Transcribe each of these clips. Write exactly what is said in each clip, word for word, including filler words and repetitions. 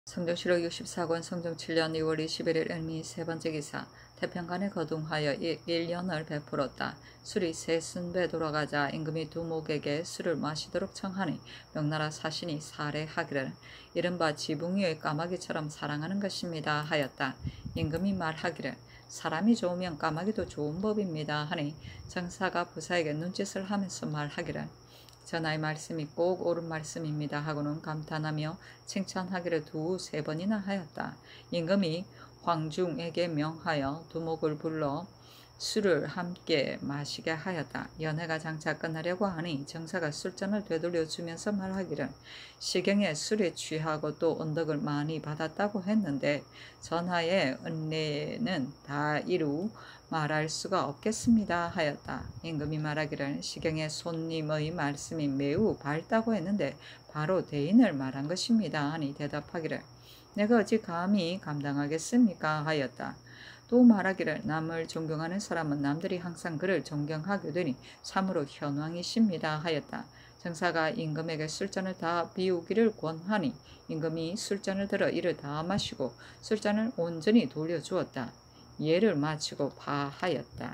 성정실록 육십사 권 성종 칠 년 이월 이십일일 을미 세 번째 기사. 태평간에 거둥하여 일 년을 베풀었다. 술이 세 순배 돌아가자 임금이 두목에게 술을 마시도록 청하니 명나라 사신이 살해하기를 이른바 지붕 위의 까마귀처럼 사랑하는 것입니다 하였다. 임금이 말하기를 사람이 좋으면 까마귀도 좋은 법입니다 하니 정사가 부사에게 눈짓을 하면서 말하기를 전하의 말씀이 꼭 옳은 말씀입니다 하고는 감탄하며 칭찬하기를 두세 번이나 하였다. 임금이 황중에게 명하여 두목을 불러 술을 함께 마시게 하였다. 연회가 장차 끝나려고 하니 정사가 술잔을 되돌려 주면서 말하기를 시경에 술에 취하고 또 언덕을 많이 받았다고 했는데 전하의 은혜는 다 이루 말할 수가 없겠습니다 하였다. 임금이 말하기를 시경의 손님의 말씀이 매우 밝다고 했는데 바로 대인을 말한 것입니다 하니 대답하기를 내가 어찌 감히 감당하겠습니까 하였다. 또 말하기를 남을 존경하는 사람은 남들이 항상 그를 존경하게 되니 참으로 현왕이십니다 하였다. 정사가 임금에게 술잔을 다 비우기를 권하니 임금이 술잔을 들어 이를 다 마시고 술잔을 온전히 돌려주었다. 예를 마치고 파하였다.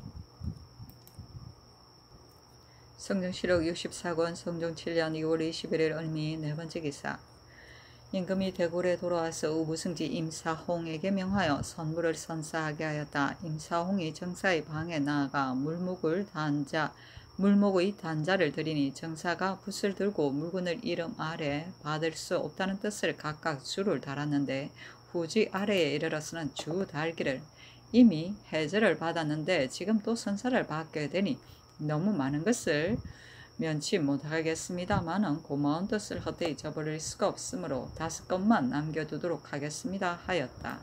성정실록 육십사 권 성종 칠 년 이월 이십일일 을미 네 번째 기사. 임금이 대궐에 돌아와서 우부승지 임사홍에게 명하여 선물을 선사하게 하였다. 임사홍이 정사의 방에 나아가 물목을 단자, 물목의 단자를 드리니 정사가 붓을 들고 물건을 이름 아래 받을 수 없다는 뜻을 각각 줄을 달았는데 후지 아래에 이르러서는 주 달기를 이미 해절을 받았는데 지금 또 선사를 받게 되니 너무 많은 것을 면치 못하겠습니다마는 고마운 뜻을 헛되이 저버릴 수가 없으므로 다섯 건만 남겨두도록 하겠습니다 하였다.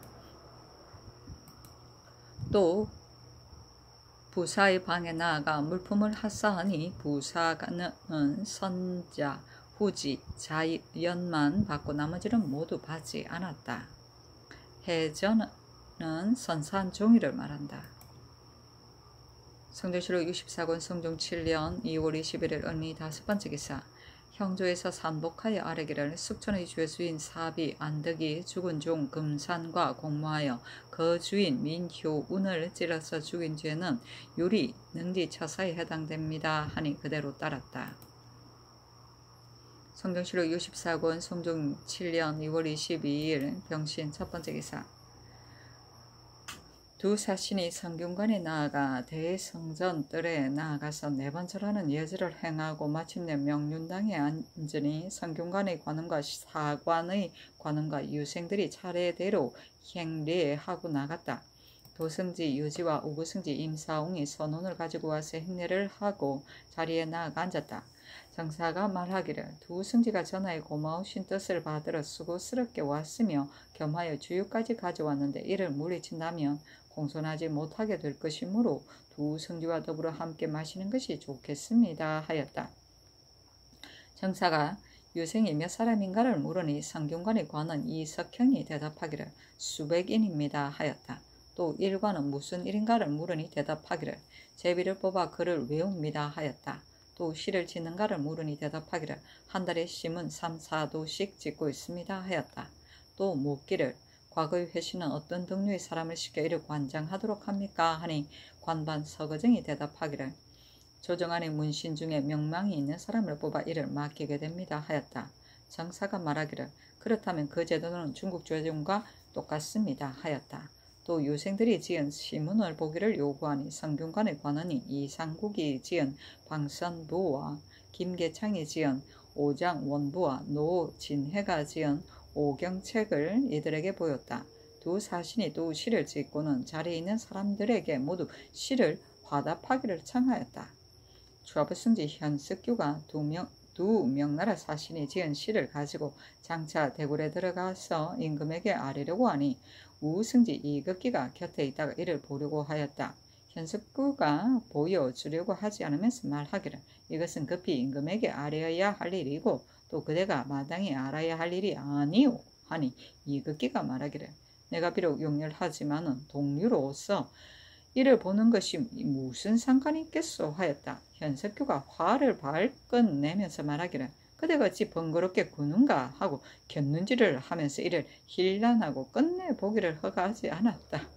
또 부사의 방에 나아가 물품을 하사하니 부사는 선자, 후지, 자연만 받고 나머지는 모두 받지 않았다. 해전은 선사한 종이를 말한다. 성정실록 육십사 권 성종 칠 년 이월 이십일일 을미 다섯 번째 기사. 형조에서 산복하여 아뢰기를 숙천의 죄수인 사비 안덕이 죽은 종 금산과 공모하여 그 주인 민효운을 찔러서 죽인 죄는 유리 능지처사에 해당됩니다 하니 그대로 따랐다. 성정실록 육십사 권 성종 칠 년 이월 이십이일 병신 첫 번째 기사. 두 사신이 성균관에 나아가 대성전 뜰에 나아가서 네 번 절하는 예절을 행하고 마침내 명륜당에 앉으니 성균관의 관원과 사관의 관원과 유생들이 차례대로 행례하고 나갔다. 도승지 유지와 우구승지 임사홍이 선원을 가지고 와서 행례를 하고 자리에 나아가 앉았다. 정사가 말하기를 두 승지가 전하의 고마우신 뜻을 받으러 수고스럽게 왔으며 겸하여 주유까지 가져왔는데 이를 물리친다면 공손하지 못하게 될 것이므로 두 승지와 더불어 함께 마시는 것이 좋겠습니다 하였다. 정사가 유생이 몇 사람인가를 물으니 성균관의 관은 이석형이 대답하기를 수백인입니다 하였다. 또 일관은 무슨 일인가를 물으니 대답하기를 제비를 뽑아 글을 외웁니다 하였다. 또 시를 짓는가를 물으니 대답하기를 한 달에 심은 삼, 사도씩 짓고 있습니다 하였다. 또 묻기를 과거의 회신은 어떤 등류의 사람을 시켜 이를 관장하도록 합니까 하니 관반 서거정이 대답하기를 조정안의 문신 중에 명망이 있는 사람을 뽑아 이를 맡기게 됩니다 하였다. 정사가 말하기를 그렇다면 그 제도는 중국 조정과 똑같습니다 하였다. 또 유생들이 지은 시문을 보기를 요구하니 성균관의 관원이 이상국이 지은 방선부와 김계창이 지은 오장원부와 노진해가 지은 오경책을 이들에게 보였다. 두 사신이 또 시를 짓고는 자리에 있는 사람들에게 모두 시를 화답하기를 청하였다. 추하부승지 현석규가 두 명, 두 명나라 사신이 지은 시를 가지고 장차 대궐에 들어가서 임금에게 아뢰려고 하니 우승지 이극기가 곁에 있다가 이를 보려고 하였다. 현석규가 보여주려고 하지 않으면서 말하기를 이것은 급히 임금에게 아뢰어야 할 일이고 또 그대가 마땅히 알아야 할 일이 아니오 하니 이극기가 말하기를 내가 비록 용렬하지만은 동류로서 이를 보는 것이 무슨 상관이 있겠소 하였다. 현석규가 화를 발끈 내면서 말하기를 그대가 어찌 번거롭게 구는가 하고 곁눈질을 하면서 이를 힐난하고 끝내 보기를 허가하지 않았다.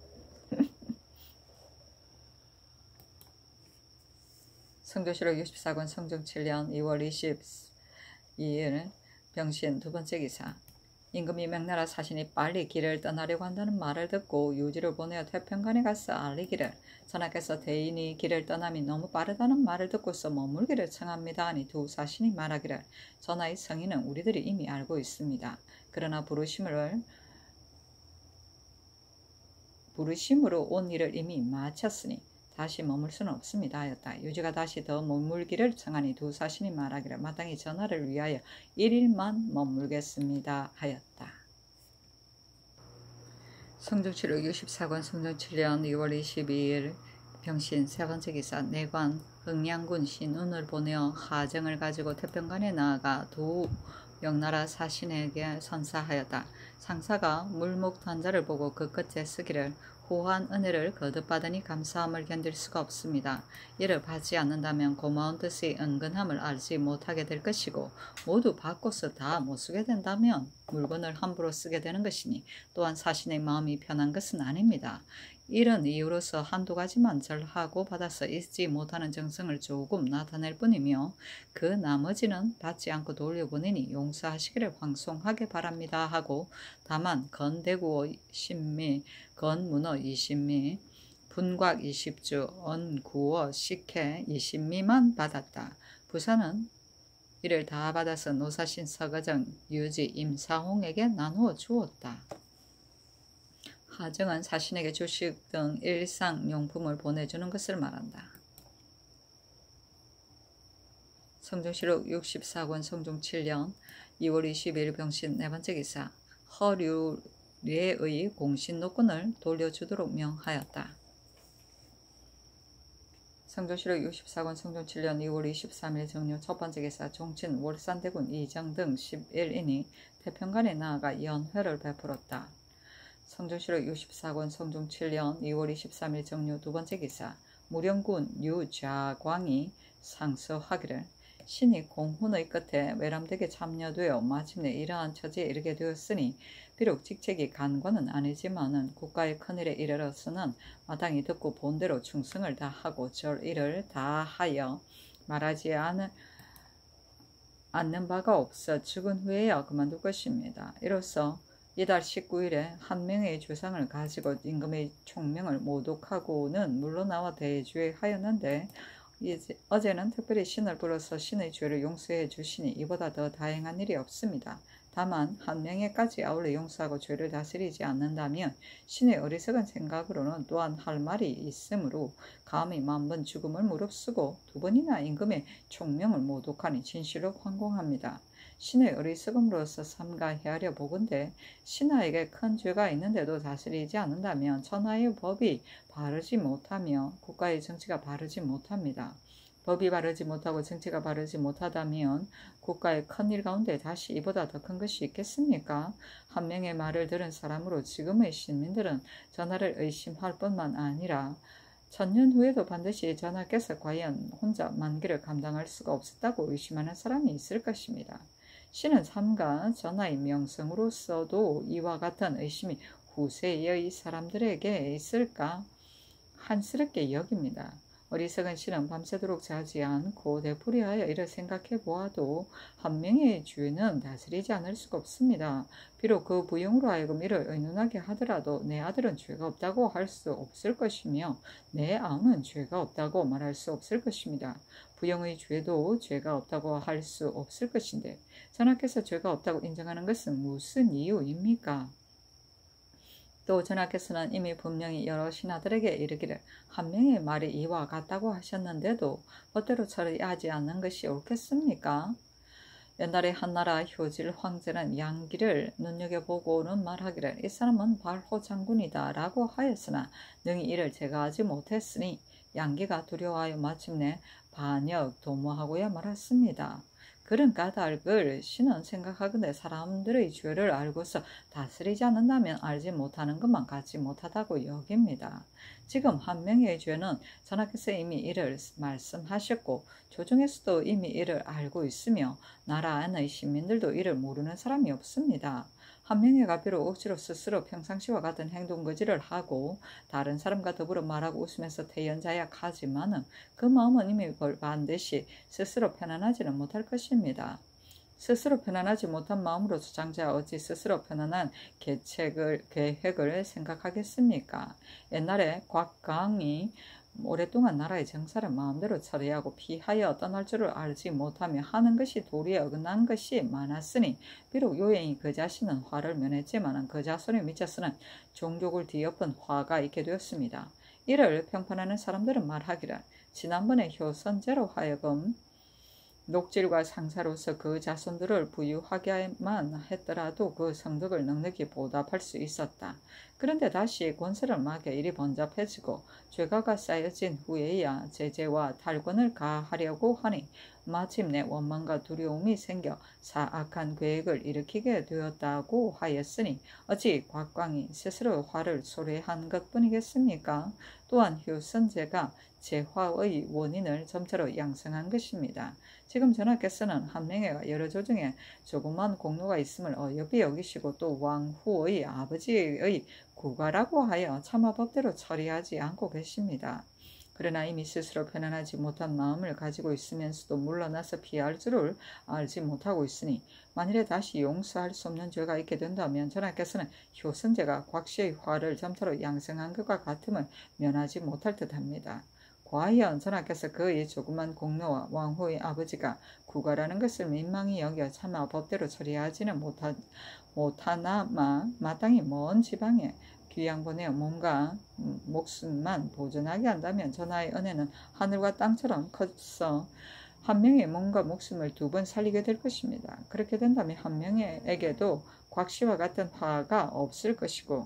성조실록 육십사 권 성종 칠 년 이월 이십이일 병신 두 번째 기사. 임금이 명나라 사신이 빨리 길을 떠나려고 한다는 말을 듣고 유지를 보내어 태평관에 가서 알리기를 전하께서 대인이 길을 떠남이 너무 빠르다는 말을 듣고서 머물기를 청합니다 하니 두 사신이 말하기를 전하의 성의는 우리들이 이미 알고 있습니다. 그러나 부르심을 부르심으로 온 일을 이미 마쳤으니 다시 머물 수는 없습니다 하였다. 유지가 다시 더 머물기를 청하니 두 사신이 말하기를 마땅히 전하를 위하여 일일만 머물겠습니다 하였다. 성종실록 육십사 권 성종 칠 년 이월 이십이일 병신 세 번째 기사. 내관 흥량군 신운을 보내어 하정을 가지고 태평관에 나아가 두 명나라 사신에게 선사하였다. 상사가 물목단자를 보고 그 끝에 쓰기를 후한 은혜를 거듭받으니 감사함을 견딜 수가 없습니다. 이를 받지 않는다면 고마운 뜻의 은근함을 알지 못하게 될 것이고 모두 받고서 다 못 쓰게 된다면 물건을 함부로 쓰게 되는 것이니 또한 사신의 마음이 편한 것은 아닙니다. 이런 이유로서 한두 가지만 절하고 받아서 잊지 못하는 정성을 조금 나타낼 뿐이며 그 나머지는 받지 않고 돌려보내니 용서하시기를 황송하게 바랍니다 하고 다만 건대구어 십미, 건문어 이십미, 분곽 이십주, 언구어 식혜 이십미만 받았다. 부사는 이를 다 받아서 노사신 서거정, 유지, 임사홍에게 나누어 주었다. 하정은 사신에게 주식 등 일상용품을 보내주는 것을 말한다. 성종실록 육십사 권 성종 칠 년 이월 이십일 병신 네 번째 기사. 허류례의 공신노권을 돌려주도록 명하였다. 성종실록 육십사 권 성종 칠 년 이월 이십삼일 정료 첫 번째 기사. 종친 월산대군 이정 등 십일 인이 태평관에 나아가 연회를 베풀었다. 성종실록 육십사 권 성종 칠 년 이월 이십삼일 정료 두 번째 기사. 무령군 유좌광이 상서하기를 신이 공훈의 끝에 외람되게 참여되어 마침내 이러한 처지에 이르게 되었으니 비록 직책이 간관은 아니지만은 국가의 큰일에 이르렀으는 마땅히 듣고 본대로 충성을 다하고 절일을 다하여 말하지 않은, 않는 바가 없어 죽은 후에야 그만둘 것입니다. 이로써 이달 십구일에 한 명의 주상을 가지고 임금의 총명을 모독하고는 물러나와 대주하였는데 이제 어제는 특별히 신을 불러서 신의 죄를 용서해 주시니 이보다 더 다행한 일이 없습니다. 다만 한 명에까지 아울러 용서하고 죄를 다스리지 않는다면 신의 어리석은 생각으로는 또한 할 말이 있으므로 감히 만번 죽음을 무릅쓰고 두 번이나 임금의 총명을 모독하니 진실로 황공합니다. 신의 어리석음으로서 삼가 헤아려 보건대 신하에게 큰 죄가 있는데도 다스리지 않는다면 천하의 법이 바르지 못하며 국가의 정치가 바르지 못합니다. 법이 바르지 못하고 정치가 바르지 못하다면 국가의 큰일 가운데 다시 이보다 더 큰 것이 있겠습니까? 한 명의 말을 들은 사람으로 지금의 시민들은 전하를 의심할 뿐만 아니라 천년 후에도 반드시 전하께서 과연 혼자 만기를 감당할 수가 없었다고 의심하는 사람이 있을 것입니다. 신은 삼가 전하의 명성으로서도 이와 같은 의심이 후세의 사람들에게 있을까 한스럽게 여깁니다. 어리석은 신은 밤새도록 자지 않고 되풀이하여 이를 생각해 보아도 한 명의 주인은 다스리지 않을 수가 없습니다. 비록 그 부용으로 하여금 이를 의논하게 하더라도 내 아들은 죄가 없다고 할 수 없을 것이며 내 아우는 죄가 없다고 말할 수 없을 것입니다. 부용의 죄도 죄가 없다고 할 수 없을 것인데 전하께서 죄가 없다고 인정하는 것은 무슨 이유입니까? 또 전하께서는 이미 분명히 여러 신하들에게 이르기를 한 명의 말이 이와 같다고 하셨는데도 법대로 처리하지 않는 것이 옳겠습니까? 옛날에 한나라 효질 황제는 양기를 눈여겨보고는 말하기를 이 사람은 발호 장군이다 라고 하였으나 능히 이를 제거하지 못했으니 양기가 두려워하여 마침내 반역 도모하고야 말았습니다. 그런 까닭을 신은 생각하건대 사람들의 죄를 알고서 다스리지 않는다면 알지 못하는 것만 갖지 못하다고 여깁니다. 지금 한 명의 죄는 전하께서 이미 이를 말씀하셨고 조정에서도 이미 이를 알고 있으며 나라 안의 시민들도 이를 모르는 사람이 없습니다. 한 명의가 비록 억지로 스스로 평상시와 같은 행동거지를 하고 다른 사람과 더불어 말하고 웃으면서 태연자약하지만은 그 마음은 이미 반드시 스스로 편안하지는 못할 것입니다. 스스로 편안하지 못한 마음으로 주장자 어찌 스스로 편안한 계책을, 계획을 생각하겠습니까? 옛날에 곽강이 오랫동안 나라의 정사를 마음대로 처리하고 피하여 떠날 줄을 알지 못하며 하는 것이 도리에 어긋난 것이 많았으니 비록 요행이 그 자신은 화를 면했지만 그 자손에 미쳐서는 종족을 뒤엎은 화가 있게 되었습니다. 이를 평판하는 사람들은 말하기를 지난번에 효선제로 하여금 녹질과 상사로서 그 자손들을 부유하게만 했더라도 그 성덕을 넉넉히 보답할 수 있었다. 그런데 다시 권세를 막여 일이 번잡해지고 죄가가 쌓여진 후에야 제재와 탈권을 가하려고 하니 마침내 원망과 두려움이 생겨 사악한 계획을 일으키게 되었다고 하였으니 어찌 곽광이 스스로 화를 초래한 것뿐이겠습니까? 또한 효선제가 재화의 원인을 점차로 양성한 것입니다. 지금 전하께서는 한 명의 여러 조중에 조그만 공로가 있음을 어여비 여기시고 또 왕후의 아버지의 구가라고 하여 차마 법대로 처리하지 않고 계십니다. 그러나 이미 스스로 편안하지 못한 마음을 가지고 있으면서도 물러나서 피할 줄을 알지 못하고 있으니 만일에 다시 용서할 수 없는 죄가 있게 된다면 전하께서는 효선제가 곽씨의 화를 점차로 양성한 것과 같음을 면하지 못할 듯합니다. 과연 전하께서 그의 조그만 공로와 왕후의 아버지가 구가라는 것을 민망히 여겨 차마 법대로 처리하지는 못하, 못하나마 마땅히 먼 지방에 귀양 보내어 몸과 목숨만 보존하게 한다면 전하의 은혜는 하늘과 땅처럼 커서 한 명의 몸과 목숨을 두 번 살리게 될 것입니다. 그렇게 된다면 한 명에게도 곽씨와 같은 화가 없을 것이고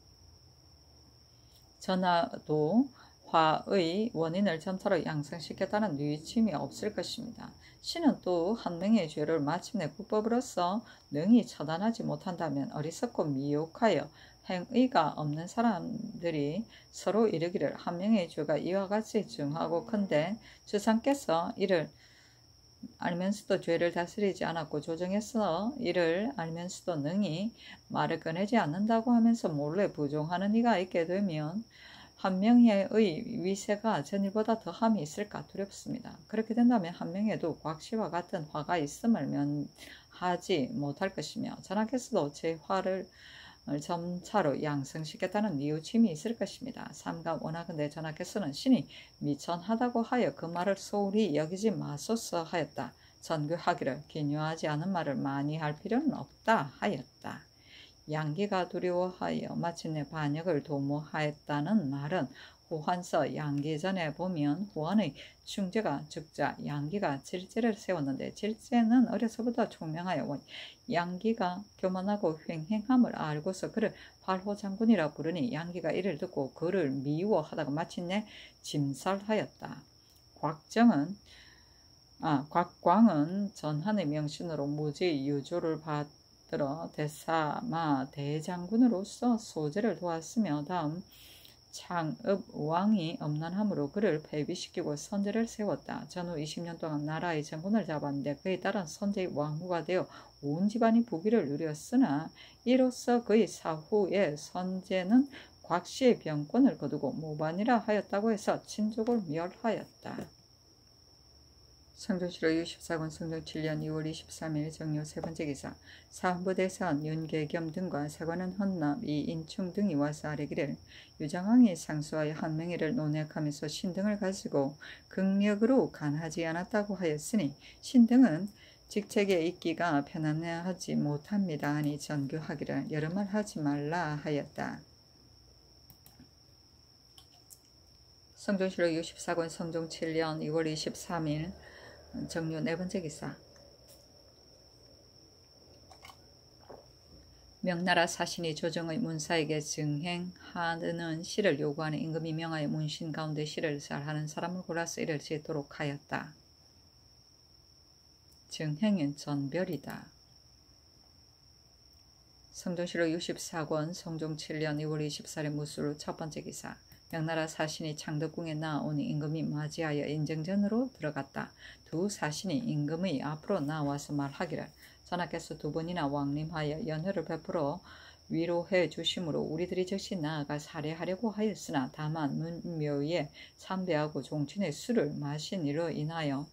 전하도 화의 원인을 점차로 양성시켰다는 뉘우침이 없을 것입니다. 신은 또 한 명의 죄를 마침내 국법으로서 능히 처단하지 못한다면 어리석고 미혹하여 행의가 없는 사람들이 서로 이르기를 한 명의 죄가 이와 같이 중하고컨대 주상께서 이를 알면서도 죄를 다스리지 않았고 조정에서 이를 알면서도 능히 말을 꺼내지 않는다고 하면서 몰래 부종하는 이가 있게 되면 한 명의 위세가 전일보다 더함이 있을까 두렵습니다. 그렇게 된다면 한 명에도 곽씨와 같은 화가 있음을 면하지 못할 것이며 전하께서도 제 화를 점차로 양성시켰다는 뉘우침이 있을 것입니다. 삼가 원하건대 전하께서는 신이 미천하다고 하여 그 말을 소홀히 여기지 마소서 하였다. 전교하기를 기묘하지 않은 말을 많이 할 필요는 없다 하였다. 양기가 두려워하여 마침내 반역을 도모하였다는 말은 호환서 양기전에 보면 호환의 충제가 즉자 양기가 질제를 세웠는데 질제는 어려서부터 총명하여 양기가 교만하고 횡행함을 알고서 그를 발호장군이라 부르니 양기가 이를 듣고 그를 미워하다가 마침내 짐살하였다. 곽정은 아 곽광은 전한의 명신으로 무지 유조를 받 들어 대사마 대장군으로서 소재를 도왔으며 다음 창읍 왕이 엄난함으로 그를 폐비시키고 선제를 세웠다. 전후 이십 년 동안 나라의 정권을 잡았는데 그에 따른 선제의 왕후가 되어 온 집안이 부귀를 누렸으나 이로써 그의 사후에 선제는 곽씨의 병권을 거두고 모반이라 하였다고 해서 친족을 멸하였다. 성종실록 육십사 권 성종 칠 년 이월 이십삼일 정료 세 번째 기사. 사헌부대사원 윤계겸 등과 사관원 헌납 이인충 등이 와서 아뢰기를 유장왕이 상수하여 한 명의를 논핵하면서 신등을 가지고 극력으로 간하지 않았다고 하였으니 신등은 직책에 있기가 편안하지 못합니다 하니 전교하기를 여러 말 하지 말라 하였다. 성종실록 육십사 권 성종 칠 년 이월 이십삼일 정료 네 번째 기사. 명나라 사신이 조정의 문사에게 증행하는 시를 요구하는 임금이 명하여 문신 가운데 시를 잘하는 사람을 골라서 이를 짓도록 하였다. 증행은 전별이다. 성종실록 육십사 권 성종 칠 년 이월 이십사 일 무술 첫 번째 기사. 명나라 사신이 창덕궁에 나아오니 임금이 맞이하여 인정전으로 들어갔다. 두 사신이 임금의 앞으로 나와서 말하기를 전하께서 두 번이나 왕림하여 연회를 베풀어 위로해 주심으로 우리들이 즉시 나아가 살해하려고 하였으나 다만 문묘에 참배하고 종친의 술을 마신 이로 인하여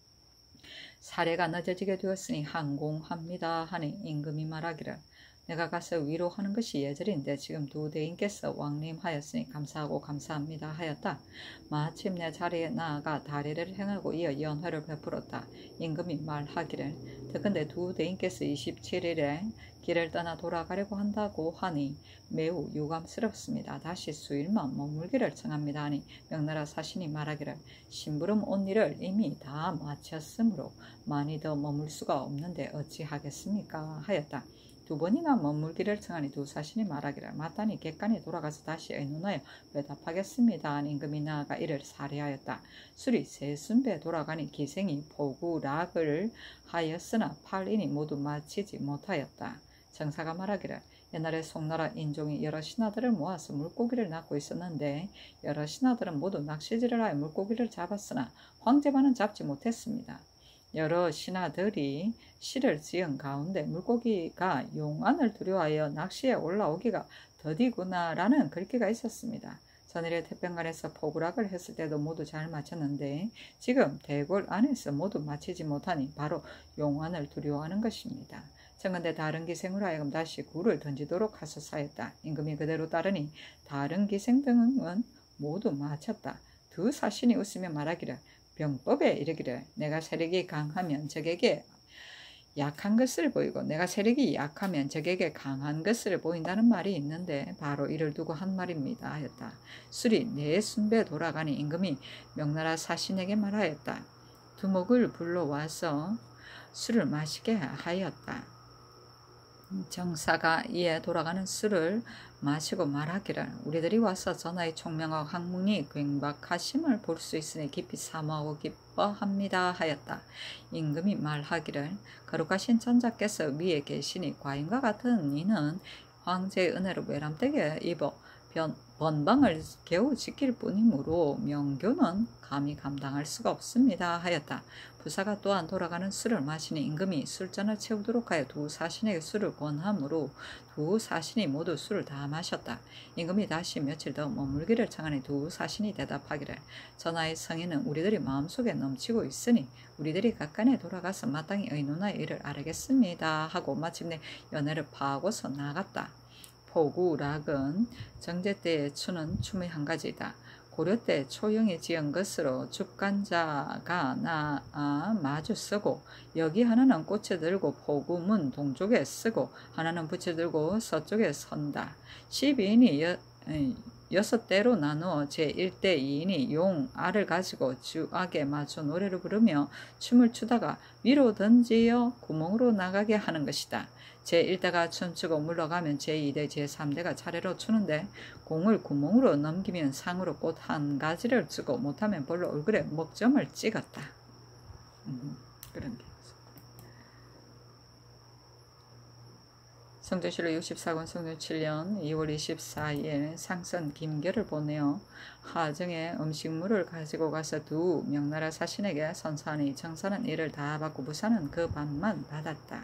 살해가 늦어지게 되었으니 항공합니다 하니 임금이 말하기를 내가 가서 위로하는 것이 예절인데 지금 두 대인께서 왕림하였으니 감사하고 감사합니다 하였다. 마침내 자리에 나아가 다례를 행하고 이어 연회를 베풀었다. 임금이 말하기를 더근데 두 대인께서 이십칠 일에 길을 떠나 돌아가려고 한다고 하니 매우 유감스럽습니다. 다시 수일만 머물기를 청합니다 하니 명나라 사신이 말하기를 심부름 온 일을 이미 다 마쳤으므로 많이 더 머물 수가 없는데 어찌하겠습니까 하였다. 두 번이나 머물기를 청하니 두 사신이 말하기를 마땅히 객관에 돌아가서 다시 의논하여 회답하겠습니다 하니 임금이 나아가 이를 살해하였다. 술이 세순배 돌아가니 기생이 포구락을 하였으나 팔인이 모두 마치지 못하였다. 정사가 말하기를 옛날에 송나라 인종이 여러 신하들을 모아서 물고기를 낚고 있었는데 여러 신하들은 모두 낚시질을 하여 물고기를 잡았으나 황제만은 잡지 못했습니다. 여러 신하들이 시를 지은 가운데 물고기가 용안을 두려워하여 낚시에 올라오기가 더디구나라는 글귀가 있었습니다. 전일에 태평관에서 포구락을 했을 때도 모두 잘 마쳤는데 지금 대궐 안에서 모두 마치지 못하니 바로 용안을 두려워하는 것입니다. 청건대 다른 기생으로 하여금 다시 굴을 던지도록 하소사였다. 임금이 그대로 따르니 다른 기생 등은 모두 마쳤다. 두 사신이 웃으며 말하기를 병법에 이르기를 내가 세력이 강하면 적에게 약한 것을 보이고 내가 세력이 약하면 적에게 강한 것을 보인다는 말이 있는데 바로 이를 두고 한 말입니다 하였다. 술이 네 순배 돌아가니 임금이 명나라 사신에게 말하였다. 두목을 불러와서 술을 마시게 하였다. 정사가 이에 돌아가는 술을 마시고 말하기를 우리들이 와서 전하의 총명하고 학문이 굉박하심을 볼 수 있으니 깊이 사모하고 기뻐합니다 하였다. 임금이 말하기를 거룩하신 천자께서 위에 계시니 과인과 같은 이는 황제의 은혜로 외람되게 입어 변, 번방을 겨우 지킬 뿐이므로 명교는 감히 감당할 수가 없습니다 하였다. 부사가 또한 돌아가는 술을 마시니 임금이 술잔을 채우도록 하여 두 사신에게 술을 권하므로 두 사신이 모두 술을 다 마셨다. 임금이 다시 며칠 더 머물기를 청하니 두 사신이 대답하기를 전하의 성의는 우리들이 마음속에 넘치고 있으니 우리들이 각간에 돌아가서 마땅히 의논하여 이를 아뢰겠습니다 하고 마침내 연회를 파하고서 나갔다. 포구락은 정제 때에 추는 춤의 한 가지이다. 고려 때 초영이 지은 것으로 죽간자가 나아 마주 쓰고 여기 하나는 꽃에 들고 포구문 동쪽에 쓰고 하나는 붓에 들고 서쪽에 선다. 십이인이 여, 여섯 대로 나누어 제일 대 이인이 용, 알을 가지고 주악에 맞춰 노래를 부르며 춤을 추다가 위로 던지어 구멍으로 나가게 하는 것이다. 제일 대가 춤추고 물러가면 제이 대, 제삼 대가 차례로 추는데 공을 구멍으로 넘기면 상으로 꽃 한 가지를 주고 못하면 벌로 얼굴에 먹점을 찍었다. 음, 그런 게 있어. 성종실록 육십사 권 성종 칠 년 이월 이십사일 상선 김결을 보내어 하정에 음식물을 가지고 가서 두 명나라 사신에게 선사하니 정사는 이를 다 받고 부사는 그 반만 받았다.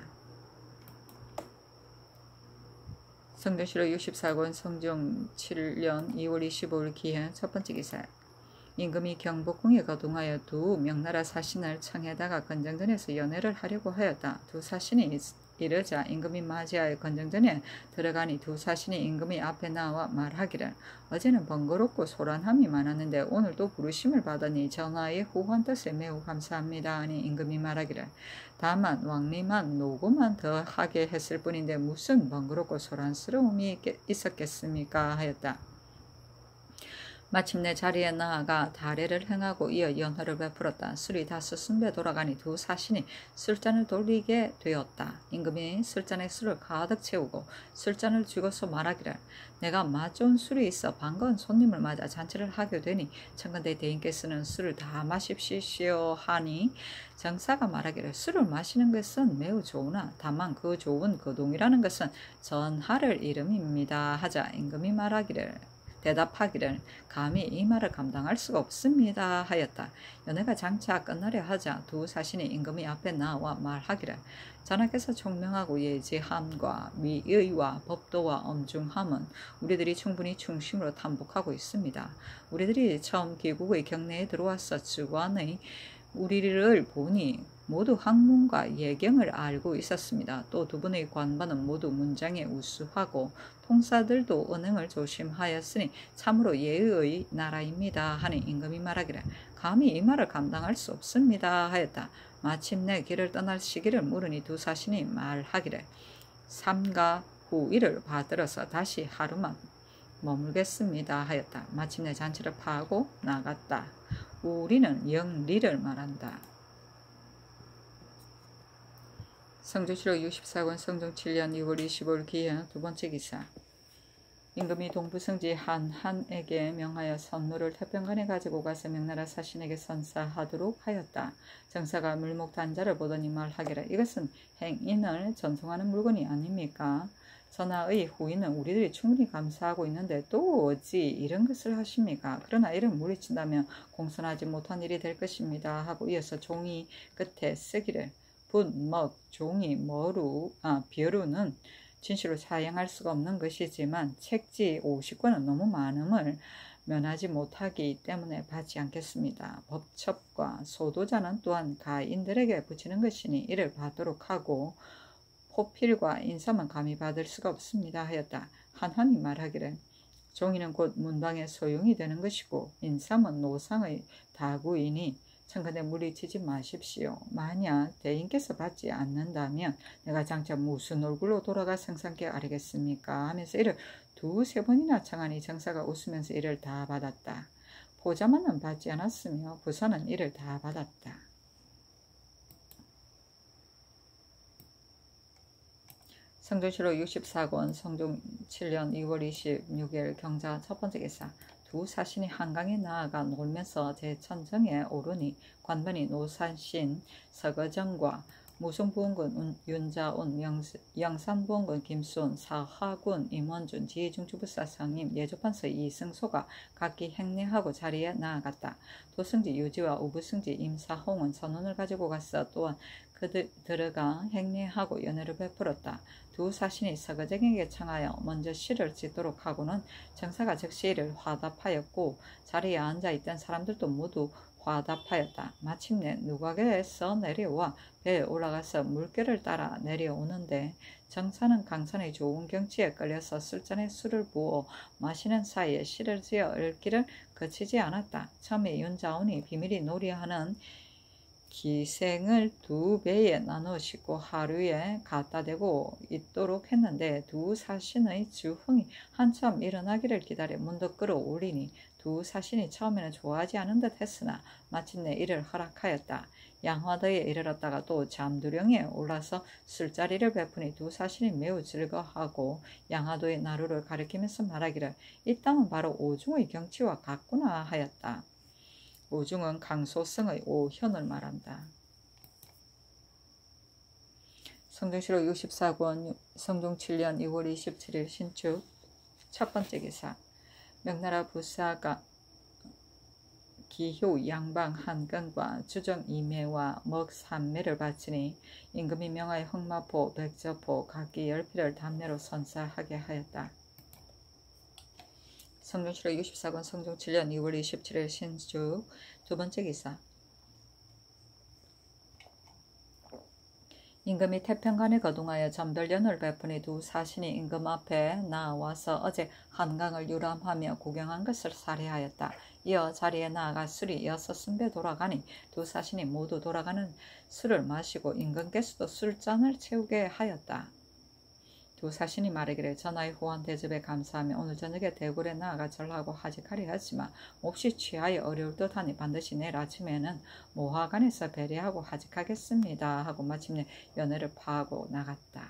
성종실록 육십사 권 성종 칠 년 이월 이십오일 기해 첫 번째 기사. 임금이 경복궁에 거둥하여 두 명나라 사신을 청에다가 건정전에서 연회를 하려고 하였다. 두 사신이 이르자 임금이 맞이하여 건정전에 들어가니 두 사신이 임금의 앞에 나와 말하기를 어제는 번거롭고 소란함이 많았는데 오늘도 부르심을 받으니 전하의 후한 뜻에 매우 감사합니다 하니 임금이 말하기를 다만 왕림한 노고만 더 하게 했을 뿐인데 무슨 번거롭고 소란스러움이 있었겠습니까 하였다. 마침내 자리에 나아가 다례를 행하고 이어 연회를 베풀었다. 술이 다 스승 배 돌아가니 두 사신이 술잔을 돌리게 되었다. 임금이 술잔에 술을 가득 채우고 술잔을 쥐고서 말하기를 내가 맛 좋은 술이 있어 반가운 손님을 맞아 잔치를 하게 되니 청컨대 대인께서는 술을 다 마십시오 하니 정사가 말하기를 술을 마시는 것은 매우 좋으나 다만 그 좋은 거동이라는 것은 전하를 이름입니다 하자 임금이 말하기를 대답하기를 감히 이 말을 감당할 수가 없습니다 하였다. 연회가 장차 끝나려 하자 두 사신이 임금이 앞에 나와 말하기를 전하께서 총명하고 예지함과 미의와 법도와 엄중함은 우리들이 충분히 중심으로 탐복하고 있습니다. 우리들이 처음 귀국의 경내에 들어와서 주관의 우리를 보니 모두 학문과 예경을 알고 있었습니다. 또 두 분의 관반은 모두 문장에 우수하고 통사들도 언행을 조심하였으니 참으로 예의의 나라입니다 하니 임금이 말하기를 감히 이 말을 감당할 수 없습니다 하였다. 마침내 길을 떠날 시기를 물으니 두 사신이 말하기를 삼가 후 이를 받들어서 다시 하루만 머물겠습니다 하였다. 마침내 잔치를 파하고 나갔다. 우리는 영리를 말한다. 성조실록 육십사 권 성종 칠 년 이월 이십오일 기행 두 번째 기사. 임금이 동부성지 한한에게 명하여 선물을 태평관에 가지고 가서 명나라 사신에게 선사하도록 하였다. 정사가 물목단자를 보더니 말하기를 이것은 행인을 전송하는 물건이 아닙니까? 전하의 후인은 우리들이 충분히 감사하고 있는데 또 어찌 이런 것을 하십니까? 그러나 이를 물리친다면 공손하지 못한 일이 될 것입니다 하고 이어서 종이 끝에 쓰기를 붓, 먹, 종이, 머루, 아, 벼루는 진실로 사용할 수가 없는 것이지만 책지 오십 권은 너무 많음을 면하지 못하기 때문에 받지 않겠습니다. 법첩과 소도자는 또한 가인들에게 붙이는 것이니 이를 받도록 하고 포필과 인사만 감히 받을 수가 없습니다 하였다. 한한이 말하기를 종이는 곧 문방의 소용이 되는 것이고 인삼은 노상의 다구이니 청컨대 물리치지 마십시오. 만약 대인께서 받지 않는다면 내가 장차 무슨 얼굴로 돌아가 성상께 아뢰겠습니까? 하면서 이를 두세 번이나 청하니 정사가 웃으면서 이를 다 받았다. 보좌만은 받지 않았으며 부사는 이를 다 받았다. 성조실록 육십사 권 성종 칠 년 이월 이십육일 경자 첫 번째 기사. 두 사신이 한강에 나아가 놀면서 제천정에 오르니 관반이 노산신 서거정과 무송부원군 윤자온, 영산부원군 김수훈, 사하군 임원준, 지중주부사 성임, 예조판서 이승소가 각기 행례하고 자리에 나아갔다. 도승지 유지와 우부승지 임사홍은 선원을 가지고 갔어. 또한 그들 들어가 행례하고 연회를 베풀었다. 두 사신이 서거정에게 청하여 먼저 시를 짓도록 하고는 정사가 즉시 이를 화답하였고 자리에 앉아있던 사람들도 모두 화답하였다. 마침내 누각에서 내려와 배에 올라가서 물결을 따라 내려오는데 정사는 강산의 좋은 경치에 끌려서 술잔에 술을 부어 마시는 사이에 시를 지어 읽기를 그치지 않았다. 처음에 윤자온이 비밀이 놀이하는 기생을 두 배에 나누시고 하루에 갖다 대고 있도록 했는데 두 사신의 주흥이 한참 일어나기를 기다려 문득 끌어올리니 두 사신이 처음에는 좋아하지 않은 듯 했으나 마침내 이를 허락하였다. 양화도에 이르렀다가 또 잠두령에 올라서 술자리를 베푸니 두 사신이 매우 즐거워하고 양화도의 나루를 가리키면서 말하기를 이 땅은 바로 오중의 경치와 같구나 하였다. 오중은 강소성의 오현을 말한다. 성종실록 육십사 권 성종 칠 년 이월 이십칠일 신축 첫 번째 기사. 명나라 부사가 기효 양방 한건과 주정 이매와 먹 삼매를 바치니 임금이 명하여 흑마포, 백저포 각기 열필을 담내로 선사하게 하였다. 성종실록 육십사 권 성종 칠 년 이월 이십칠일 신축 두 번째 기사. 임금이 태평관에 거동하여 점들연을 베푸니 두 사신이 임금 앞에 나와서 어제 한강을 유람하며 구경한 것을 살해하였다. 이어 자리에 나아가 술이 여섯 승배 돌아가니 두 사신이 모두 돌아가는 술을 마시고 임금께서도 술잔을 채우게 하였다. 두 사신이 말하기를 전하의 호환 대접에 감사하며 오늘 저녁에 대궐에 나아가 절하고 하직하려 했지만 몹시 취하여 어려울 듯하니 반드시 내일 아침에는 모화관에서 배례하고 하직하겠습니다 하고 마침내 연회를 파하고 나갔다.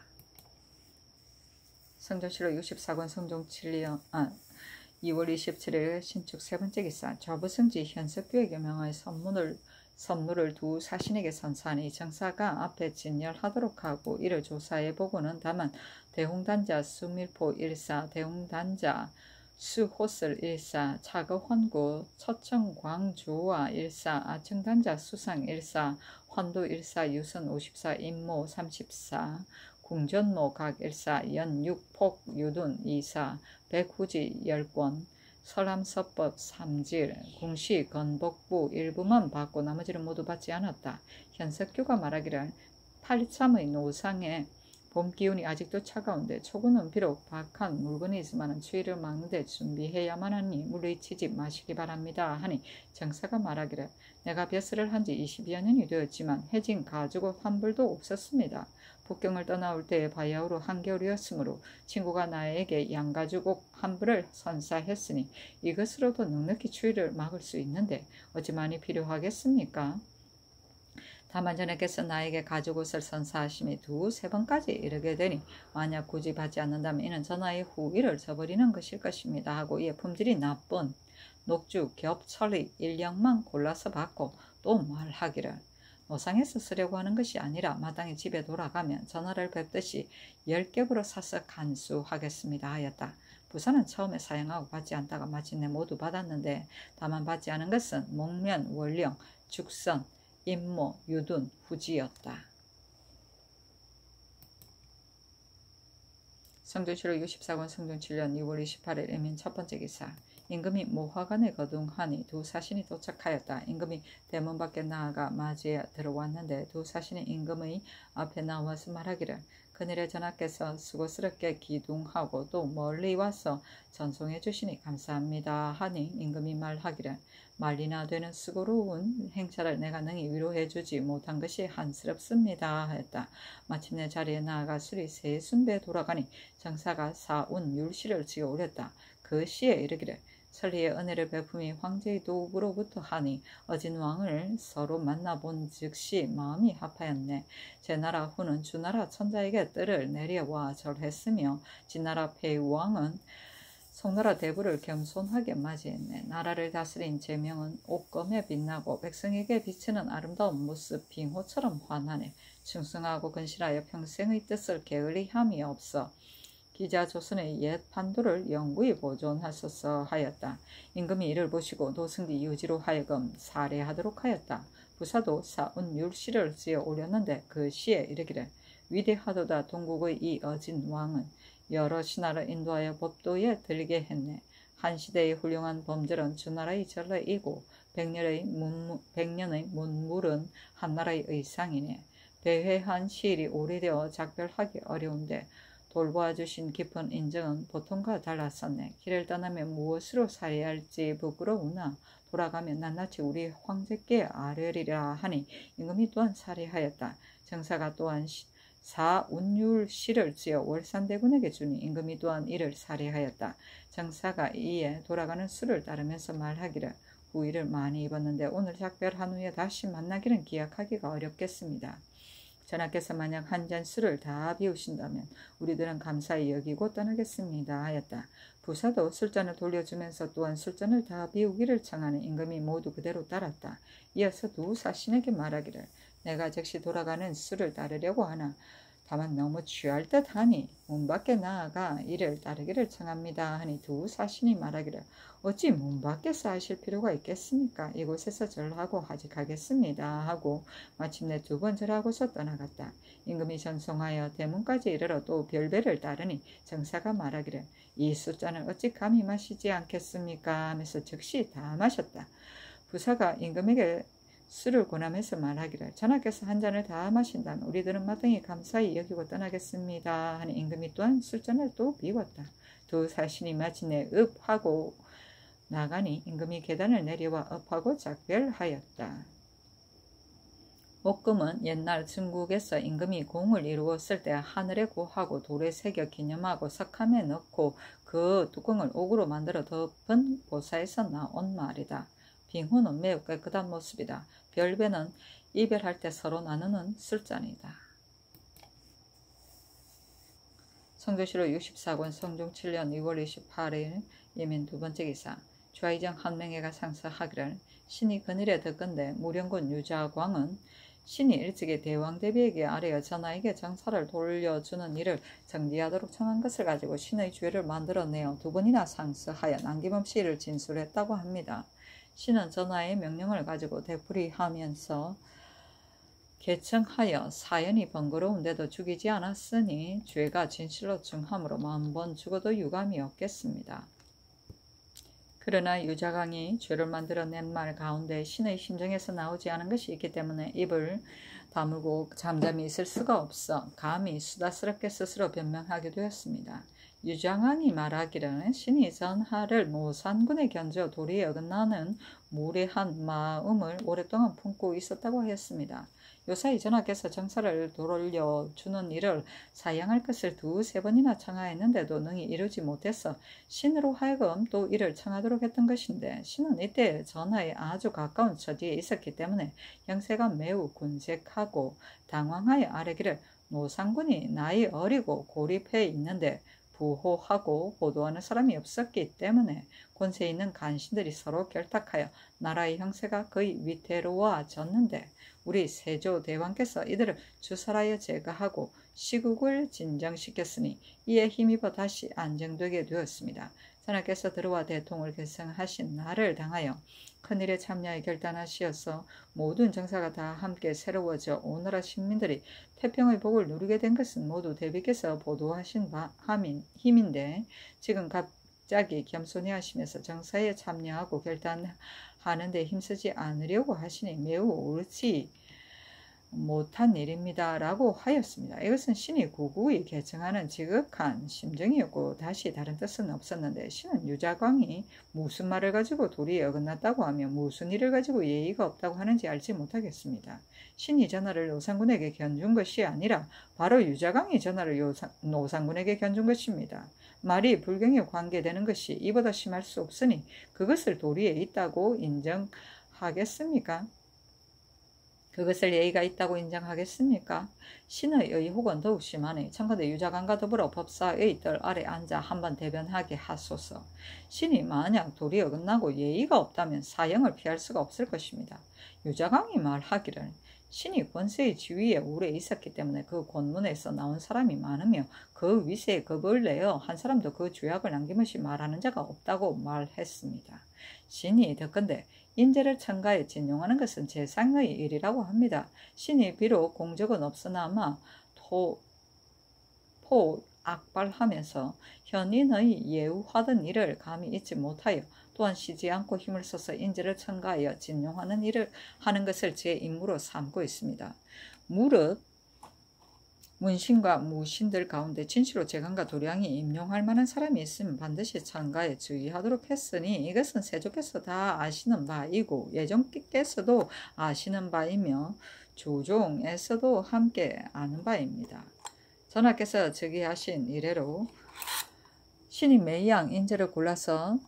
성종실록 육십사 권 성종 칠 년 아, 이월 이십칠일 신축 세 번째 기사. 좌부승지 현석교에게 명하여 선문을 선물을 두 사신에게 선사하니 정사가 앞에 진열하도록 하고 이를 조사해 보고는 다만 대홍단자 수밀포 일사, 대홍단자 수호슬 일사, 차거환구 처청광주와 일사, 아청단자 수상 일사, 환도 일사, 유선 오십사, 임모 삼십사, 궁전모 각 일사, 연육폭 유둔 이사, 백후지 열권, 설암서법 삼질, 궁시 건복부 일부만 받고 나머지를 모두 받지 않았다. 현석교가 말하기를 팔참의 노상에 봄 기운이 아직도 차가운데 초구는 비록 박한 물건이 있으면 추위를 막는데 준비해야만 하니 물리치지 마시기 바랍니다 하니 정사가 말하기를 내가 벼슬을 한 지 이십여 년이 되었지만 해진 가죽옷 한 벌도 없었습니다. 북경을 떠나올 때에 바야흐로 한겨울이었으므로 친구가 나에게 양가죽옷 한 벌을 선사했으니 이것으로도 넉넉히 추위를 막을 수 있는데 어찌 많이 필요하겠습니까? 다만 전하께서 나에게 가죽옷을 선사하심이 두세 번까지 이르게 되니 만약 굳이 받지 않는다면 이는 전하의 후위를 저버리는 것일 것입니다 하고 이에 품질이 나쁜 녹주, 겹, 철의 일량만 골라서 받고 또 말하기를 노상에서 쓰려고 하는 것이 아니라 마땅히 집에 돌아가면 전하를 뵙듯이 열 겹으로 사서 간수하겠습니다 하였다. 부사는 처음에 사양하고 받지 않다가 마침내 모두 받았는데 다만 받지 않은 것은 목면, 월령, 죽선, 임모, 유둔, 후지였다. 성종실록 육십사 권 성종 칠 년 이월 이십팔일 임인 첫 번째 기사. 임금이 모화관에 거둥하니 두 사신이 도착하였다. 임금이 대문 밖에 나아가 맞이에 들어왔는데 두 사신이 임금의 앞에 나와서 말하기를 그늘에 전하께서 수고스럽게 기둥하고 또 멀리 와서 전송해 주시니 감사합니다 하니 임금이 말하기를 말리나 되는 수고로운 행차를 내가 능히 위로해 주지 못한 것이 한스럽습니다 하였다. 마침내 자리에 나아가 술이 세 순배 돌아가니 정사가 사운 율시를 지어 올렸다. 그 시에 이르기를 설리의 은혜를 베품이 황제의 도읍으로부터 하니 어진 왕을 서로 만나본 즉시 마음이 합하였네. 제 나라 후는 주나라 천자에게 뜰을 내려와 절했으며 진나라 폐왕은 송나라 대부를 겸손하게 맞이했네. 나라를 다스린 제명은 옷검에 빛나고 백성에게 비치는 아름다운 모습 빙호처럼 환하네. 충성하고 근실하여 평생의 뜻을 게을리함이 없어 기자 조선의 옛 판도를 영구히 보존하소서 하였다. 임금이 이를 보시고 도승지 유지로 하여금 살해하도록 하였다. 부사도 사운 율시를 지어 올렸는데 그 시에 이르기를 위대하도다 동국의 이 어진 왕은 여러 신하를 인도하여 법도에 들게 했네. 한 시대의 훌륭한 범절은 주나라의 전례이고 백년의, 문무, 백년의 문물은 한나라의 의상이네. 배회한 시일이 오래되어 작별하기 어려운데 돌보아주신 깊은 인정은 보통과 달랐었네. 길을 떠나면 무엇으로 살해할지 부끄러우나 돌아가면 낱낱이 우리 황제께 아뢰리라 하니 임금이 또한 살해하였다. 정사가 또한 사운율시를 지어 월산대군에게 주니 임금이 또한 이를 살해하였다. 정사가 이에 돌아가는 수를 따르면서 말하기를 후일을 많이 입었는데 오늘 작별한 후에 다시 만나기는 기약하기가 어렵겠습니다. 전하께서 만약 한 잔 술을 다 비우신다면 우리들은 감사히 여기고 떠나겠습니다 하였다. 부사도 술잔을 돌려주면서 또한 술잔을 다 비우기를 청하는 임금이 모두 그대로 따랐다. 이어서 두 사신에게 말하기를 내가 즉시 돌아가는 술을 따르려고 하나 다만 너무 취할 듯하니 문 밖에 나아가 이를 따르기를 청합니다 하니 두 사신이 말하기를 어찌 문 밖에서 하실 필요가 있겠습니까? 이곳에서 절하고 하직하겠습니다 하고 마침내 두 번 절하고서 떠나갔다. 임금이 전송하여 대문까지 이르러 또 별배를 따르니 정사가 말하기를 이 술잔을 어찌 감히 마시지 않겠습니까? 하면서 즉시 다 마셨다. 부사가 임금에게 술을 권하면서 말하기를 전하께서 한 잔을 다 마신다면 우리들은 마땅히 감사히 여기고 떠나겠습니다 하니 임금이 또한 술잔을 또 비웠다. 두 사신이 마침내 읍하고 나가니 임금이 계단을 내려와 읍하고 작별하였다. 옥금은 옛날 중국에서 임금이 공을 이루었을 때 하늘에 구하고 돌에 새겨 기념하고 석함에 넣고 그 뚜껑을 옥으로 만들어 덮은 보사에서 나온 말이다. 빙후는 매우 깨끗한 모습이다. 별배는 이별할 때 서로 나누는 술잔이다. 성조실록 육십사 권 성종 칠 년 이월 이십팔일 예민 두 번째 기사. 좌의정 한명회가 상서하기를 신이 그늘에 덮건대 무령군 유자광은 신이 일찍이 대왕 대비에게 아뢰어 전하에게 정사를 돌려주는 일을 정지하도록 청한 것을 가지고 신의 죄를 만들어내어 두 번이나 상서하여 남김없이 이를 진술했다고 합니다. 신은 전하의 명령을 가지고 되풀이하면서 개청하여 사연이 번거로운데도 죽이지 않았으니 죄가 진실로 중함으로 만 번 죽어도 유감이 없겠습니다. 그러나 유자광이 죄를 만들어낸 말 가운데 신의 심정에서 나오지 않은 것이 있기 때문에 입을 다물고 잠잠히 있을 수가 없어 감히 수다스럽게 스스로 변명하게 되었습니다. 유자광이 말하기를 신이 전하를 노산군에 견져 도리에 어긋나는 무례한 마음을 오랫동안 품고 있었다고 하였습니다. 요사이 전하께서 정사를 돌려주는 일을 사양할 것을 두세 번이나 청하였는데도 능히 이루지 못해서 신으로 하여금 또 이를 청하도록 했던 것인데 신은 이때 전하에 아주 가까운 처지에 있었기 때문에 형세가 매우 군색하고 당황하여 아뢰기를 노산군이 나이 어리고 고립해 있는데 부호하고 보도하는 사람이 없었기 때문에 권세 있는 간신들이 서로 결탁하여 나라의 형세가 거의 위태로워졌는데 우리 세조대왕께서 이들을 주설하여 제거하고 시국을 진정시켰으니 이에 힘입어 다시 안정되게 되었습니다. 전하께서 들어와 대통을 결성하신 날을 당하여 큰일에 참여하여 결단하시어서 모든 정사가 다 함께 새로워져 오나라 식민들이 태평의 복을 누리게 된 것은 모두 대비께서 보도하신 바 함인 힘인데 지금 갑자기 겸손히 하시면서 정사에 참여하고 결단하는 데 힘쓰지 않으려고 하시니 매우 옳지 못한 일입니다. 라고 하였습니다. 이것은 신이 구구이 개청하는 지극한 심정이었고 다시 다른 뜻은 없었는데 신은 유자광이 무슨 말을 가지고 도리에 어긋났다고 하며 무슨 일을 가지고 예의가 없다고 하는지 알지 못하겠습니다. 신이 전하를 노산군에게 견준 것이 아니라 바로 유자광이 전하를 요사, 노산군에게 견준 것입니다. 말이 불경에 관계되는 것이 이보다 심할 수 없으니 그것을 도리에 있다고 인정하겠습니까? 그것을 예의가 있다고 인정하겠습니까? 신의 의혹은 더욱 심하니 청가대 유자광과 더불어 법사의 뜰 아래 앉아 한번 대변하게 하소서. 신이 만약 도리에 어긋나고 예의가 없다면 사형을 피할 수가 없을 것입니다. 유자광이 말하기를 신이 권세의 지위에 오래 있었기 때문에 그 권문에서 나온 사람이 많으며 그 위세에 겁을 내어 한 사람도 그 죄악을 남김없이 말하는 자가 없다고 말했습니다. 신이 덧건대 인재를 첨가에 진용하는 것은 재상의 일이라고 합니다. 신이 비록 공적은 없으나마 토, 포 악발하면서 현인의 예우하던 일을 감히 잊지 못하여 또한 쉬지 않고 힘을 써서 인재를 첨가하여 진용하는 일을 하는 것을 제 임무로 삼고 있습니다. 무릇 문신과 무신들 가운데 진실로 재간과 도량이 임용할 만한 사람이 있으면 반드시 첨가에 주의하도록 했으니 이것은 세조께서 다 아시는 바이고 예종께서도 아시는 바이며 조종에서도 함께 아는 바입니다. 전하께서 즉위하신 이래로 신이 매양 인재를 골라서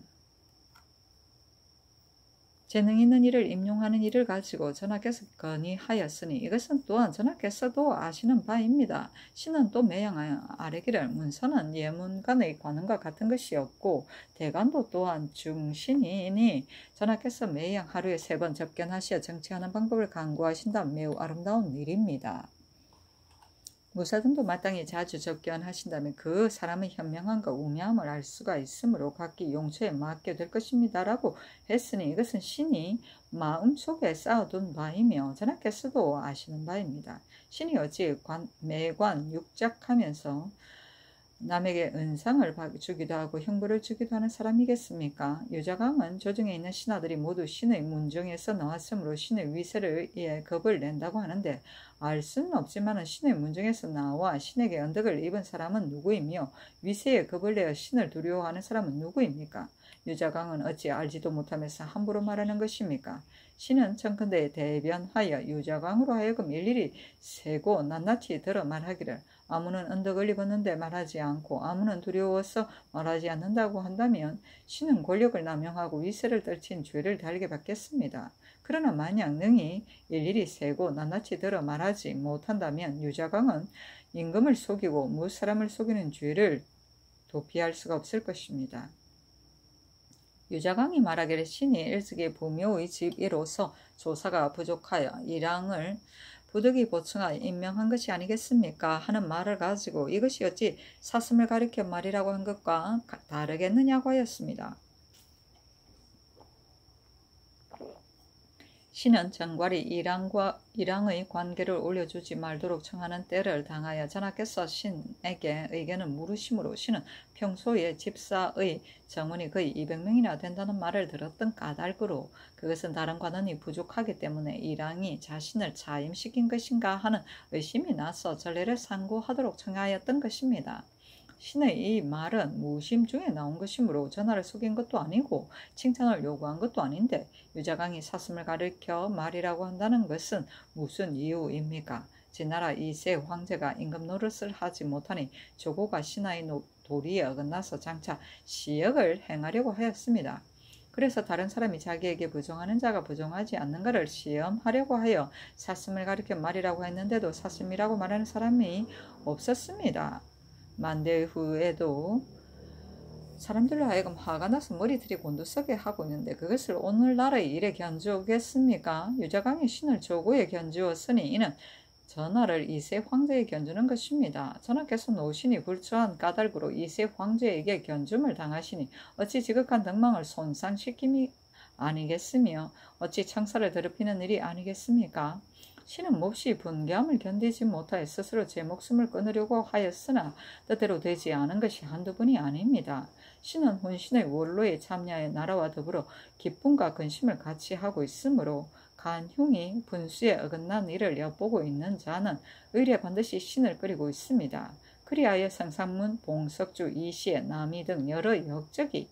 재능 있는 일을 임용하는 일을 가지고 전하께서 건의하였으니 이것은 또한 전하께서도 아시는 바입니다. 신은 또 매양 아뢰기를 문서는 예문관의 관원과 같은 것이 없고 대관도 또한 중신이니 전하께서 매양 하루에 세 번 접견하시어 정치하는 방법을 강구하신다면 매우 아름다운 일입니다. 무사등도 마땅히 자주 접견하신다면 그 사람의 현명함과 우매함을 알 수가 있으므로 각기 용처에 맡게 될 것입니다. 라고 했으니 이것은 신이 마음속에 쌓아둔 바이며 전하께서도 아시는 바입니다. 신이 어찌 관, 매관 육작하면서 남에게 은상을 주기도 하고 형벌을 주기도 하는 사람이겠습니까? 유자강은 조정에 있는 신하들이 모두 신의 문정에서 나왔으므로 신의 위세를 위해 겁을 낸다고 하는데, 알 수는 없지만 신의 문정에서 나와 신에게 언덕을 입은 사람은 누구이며 위세에 겁을 내어 신을 두려워하는 사람은 누구입니까? 유자강은 어찌 알지도 못하면서 함부로 말하는 것입니까? 신은 청컨대 대변하여 유자강으로 하여금 일일이 세고 낱낱이 들어 말하기를, 아무는 언덕을 입었는데 말하지 않고 아무는 두려워서 말하지 않는다고 한다면 신은 권력을 남용하고 위세를 떨친 죄를 달게 받겠습니다. 그러나 만약 능히 일일이 세고 낱낱이 들어 말하지 못한다면 유자강은 임금을 속이고 무사람을 속이는 죄를 도피할 수가 없을 것입니다. 유자강이 말하기를 신이 일찍이 부묘의 집이로서 조사가 부족하여 이랑을 부득이 보충하여 임명한 것이 아니겠습니까? 하는 말을 가지고 이것이 어찌 사슴을 가리켜 말이라고 한 것과 다르겠느냐고 하였습니다. 신은 정괄이 이랑과 이랑의 관계를 올려주지 말도록 청하는 때를 당하여 전하께서 신에게 의견을 물으심으로 신은 평소에 집사의 정원이 거의 이백 명이나 된다는 말을 들었던 까닭으로 그것은 다른 관원이 부족하기 때문에 이랑이 자신을 차임시킨 것인가 하는 의심이 나서 전례를 상고하도록 청하였던 것입니다. 신의 이 말은 무심 중에 나온 것이므로 전하를 속인 것도 아니고 칭찬을 요구한 것도 아닌데 유자강이 사슴을 가리켜 말이라고 한다는 것은 무슨 이유입니까? 제나라 이세 황제가 임금 노릇을 하지 못하니 조고가 신하의 도리에 어긋나서 장차 시역을 행하려고 하였습니다. 그래서 다른 사람이 자기에게 부정하는 자가 부정하지 않는가를 시험하려고 하여 사슴을 가리켜 말이라고 했는데도 사슴이라고 말하는 사람이 없었습니다. 만대 후에도 사람들로 하여금 화가 나서 머리들이 곤두서게 하고 있는데 그것을 오늘날의 일에 견주겠습니까? 유자강이 신을 조고에 견주었으니 이는 전하를 이세 황제에 견주는 것입니다. 전하께서 노신이 불초한 까닭으로 이세 황제에게 견줌을 당하시니 어찌 지극한 덕망을 손상시킴이 아니겠으며 어찌 창사를 더럽히는 일이 아니겠습니까? 신은 몹시 분개함을 견디지 못하여 스스로 제 목숨을 끊으려고 하였으나 뜻대로 되지 않은 것이 한두 번이 아닙니다. 신은 혼신의 원로에 참여하여 나라와 더불어 기쁨과 근심을 같이 하고 있으므로 간흉이 분수에 어긋난 일을 엿보고 있는 자는 의례 반드시 신을 끓이고 있습니다. 그리하여 성상문, 봉석주, 이시에, 남이 등 여러 역적이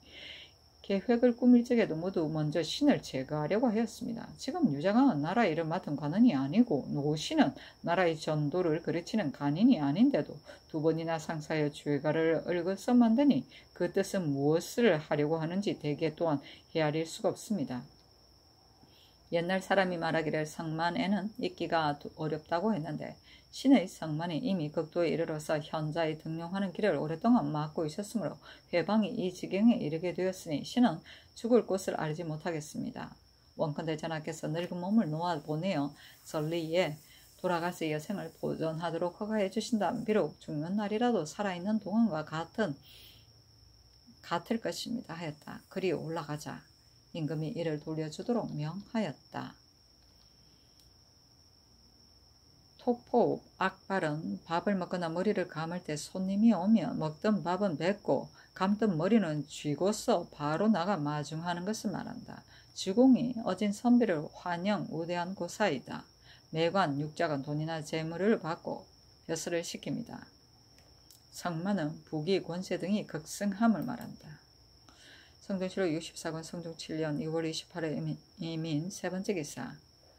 계획을 꾸밀 적에도 모두 먼저 신을 제거하려고 하였습니다. 지금 유자강은 나라 일을 맡은 관원이 아니고 노신은 나라의 전도를 그르치는 간인이 아닌데도 두 번이나 상사여 죄가를 얽어서 만드니 그 뜻은 무엇을 하려고 하는지 대개 또한 헤아릴 수가 없습니다. 옛날 사람이 말하기를 성만에는 있기가 어렵다고 했는데 신의 성만이 이미 극도에 이르러서 현자에 등용하는 길을 오랫동안 막고 있었으므로 회방이 이 지경에 이르게 되었으니 신은 죽을 곳을 알지 못하겠습니다. 원컨대 전하께서 늙은 몸을 놓아 보내어 전리에 돌아가서 여생을 보존하도록 허가해 주신다면 비록 죽는 날이라도 살아있는 동안과 같은 같을 것입니다 하였다. 그리 올라가자 임금이 이를 돌려주도록 명하였다. 토포 악발은 밥을 먹거나 머리를 감을 때 손님이 오면 먹던 밥은 뱉고 감던 머리는 쥐고서 바로 나가 마중하는 것을 말한다. 주공이 어진 선비를 환영 우대한 고사이다. 매관 육작은 돈이나 재물을 받고 벼슬을 시킵니다. 성만은 부귀 권세 등이 극승함을 말한다. 성종실록 육십사 권 성종 칠 년 이월 이십팔일 이민 세 번째 기사.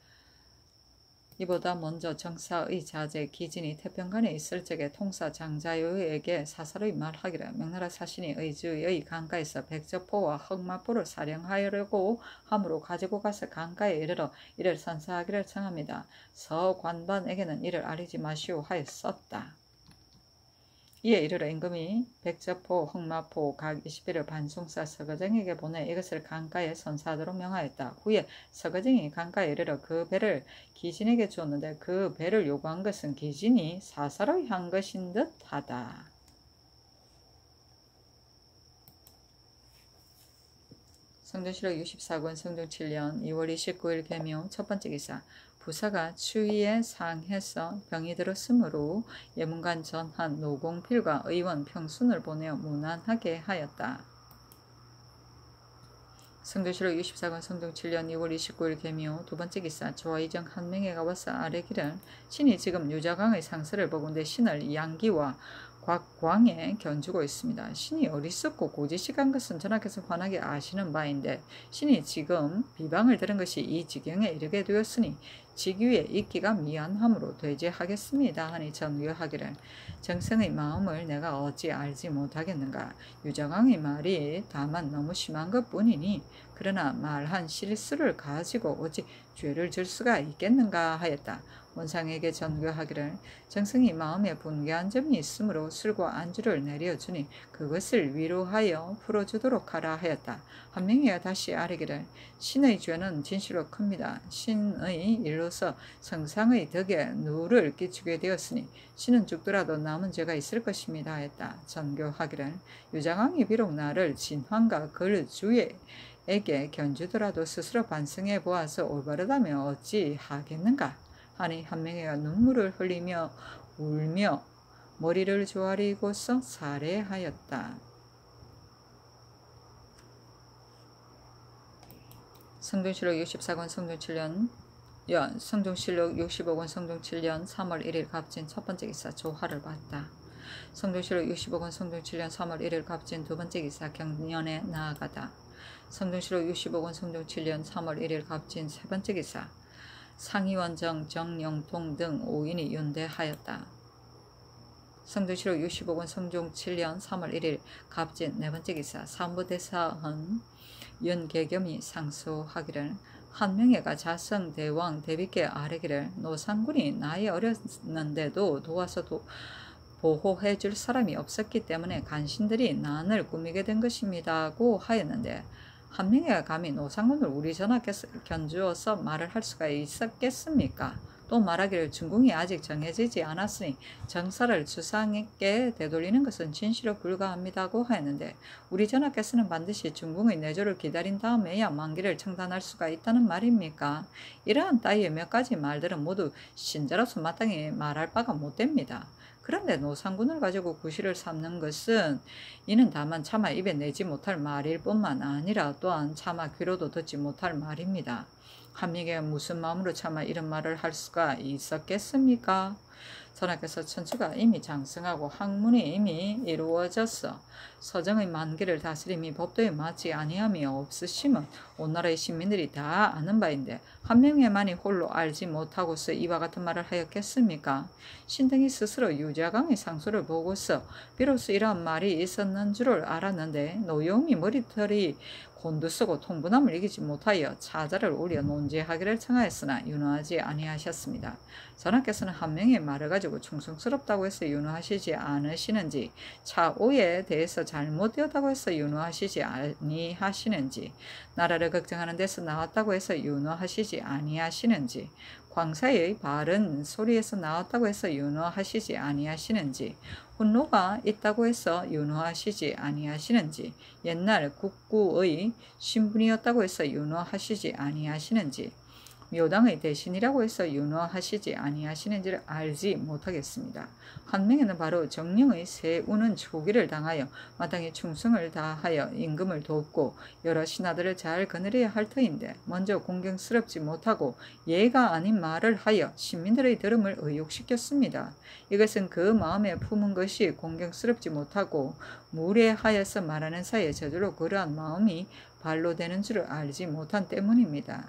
이보다 먼저 정사의 자제 기진이 태평간에 있을 적에 통사 장자요에게 사사로이 말하기를 명나라 사신이 의주의 강가에서 백저포와 흑마포를 사령하려고 함으로 가지고 가서 강가에 이르러 이를 선사하기를 청합니다. 서관반에게는 이를 알리지 마시오 하였었다. 이에 이르러 임금이 백저포, 흑마포 각 이십 배를 반송사 서거정에게 보내 이것을 강가에 선사하도록 명하였다. 후에 서거정이 강가에 이르러 그 배를 기진에게 주었는데 그 배를 요구한 것은 기진이 사사로이 한 것인 듯하다. 성종실록 육십사 권 성종 칠 년 이월 이십구일 개묘 첫 번째 기사. 부사가 추위에 상해서 병이 들었으므로 예문관 전한 노공필과 의원 평순을 보내어 무난하게 하였다. 성조실록 육십사 권 성종 칠 년 이월 이십구일 개미호 두 번째 기사 조화이정 한명회가 와서 아뢰기를 신이 지금 유자광의 상서를 보건대 신을 양기와 곽광에 견주고 있습니다. 신이 어리석고 고지식한 것은 전하께서 환하게 아시는 바인데 신이 지금 비방을 들은 것이 이 지경에 이르게 되었으니 직위에 있기가 미안함으로 되제하겠습니다 하니 전교하기를 정성의 마음을 내가 어찌 알지 못하겠는가. 유자광의 말이 다만 너무 심한 것뿐이니 그러나 말한 실수를 가지고 어찌 죄를 질 수가 있겠는가 하였다. 원상에게 전교하기를 정성이 마음에 분개한 점이 있으므로 술과 안주를 내려주니 그것을 위로하여 풀어주도록 하라 하였다. 한명회가 다시 아뢰기를 신의 죄는 진실로 큽니다. 신의 일로서 성상의 덕에 누를 끼치게 되었으니 신은 죽더라도 남은 죄가 있을 것입니다 하였다. 전교하기를 유자광이 비록 나를 진환과 그 주에 에게 견주더라도 스스로 반성해 보아서 올바르다면 어찌 하겠는가 하니 한명회가 눈물을 흘리며 울며 머리를 조아리고서 살해하였다. 성종실록 육십사 권 성종 칠 년 연 성종실록 육십오 권 성종 칠 년 삼월 일일 갑진 첫 번째 기사 조화를 봤다. 성종실록 육십오 권 성종 칠 년 삼월 일일 갑진 두 번째 기사 경년에 나아가다. 성종실록 육십오 권 성종 칠 년 삼월 일일 갑진 세 번째 기사 상의원정 정영통 등 오 인이 연대하였다. 성종실록 육십오 권 성종 칠 년 삼월 일일 갑진 네 번째 기사 사무대사헌 윤계겸이 상소하기를 한명회가 자성 대왕 대비께 아뢰기를 노상군이 나이 어렸는데도 도와서 도, 보호해 줄 사람이 없었기 때문에 간신들이 난을 꾸미게 된 것입니다고 하였는데 한명회가 감히 노상군을 우리 전하께서 견주어서 말을 할 수가 있었겠습니까? 또 말하기를 중궁이 아직 정해지지 않았으니 정사를 주상에게 되돌리는 것은 진실로 불가합니다고 하였는데 우리 전하께서는 반드시 중궁의 내조를 기다린 다음에야 만기를 청단할 수가 있다는 말입니까? 이러한 따위의 몇 가지 말들은 모두 신자로서 마땅히 말할 바가 못됩니다. 그런데 노상군을 가지고 구실을 삼는 것은 이는 다만 차마 입에 내지 못할 말일 뿐만 아니라 또한 차마 귀로도 듣지 못할 말입니다. 한명회가 무슨 마음으로 차마 이런 말을 할 수가 있었겠습니까? 전하께서 천추가 이미 장성하고 학문이 이미 이루어졌어 서정의 만기를 다스림이 법도에 맞지 아니함이 없으심은 온 나라의 시민들이 다 아는 바인데 한명회만이 홀로 알지 못하고서 이와 같은 말을 하였겠습니까? 신등이 스스로 유자광의 상소를 보고서 비로소 이러한 말이 있었는 줄을 알았는데 노여움이 머리털이 곤두서고 통분함을 이기지 못하여 차자를 올려 논지하기를 청하였으나 윤호하지 아니하셨습니다. 전하께서는 한명의 말을 가지고 충성스럽다고 해서 윤호하시지 않으시는지 차오에 대해서 잘못되었다고 해서 윤호하시지 아니하시는지 나라를 걱정하는 데서 나왔다고 해서 윤호하시지 아니하시는지 광사의 바른 소리에서 나왔다고 해서 윤호하시지 아니하시는지 훈로가 있다고 해서 윤호하시지 아니하시는지 옛날 국구의 신분이었다고 해서 윤호하시지 아니하시는지 묘당의 대신이라고 해서 윤호하시지 아니하시는지를 알지 못하겠습니다. 한명회는 바로 정령의 세우는 초기를 당하여 마땅히 충성을 다하여 임금을 돕고 여러 신하들을 잘 거느려야 할 터인데 먼저 공경스럽지 못하고 예가 아닌 말을 하여 시민들의 들음을 의욕시켰습니다. 이것은 그 마음에 품은 것이 공경스럽지 못하고 무례하여서 말하는 사이에 저절로 그러한 마음이 발로 되는 줄을 알지 못한 때문입니다.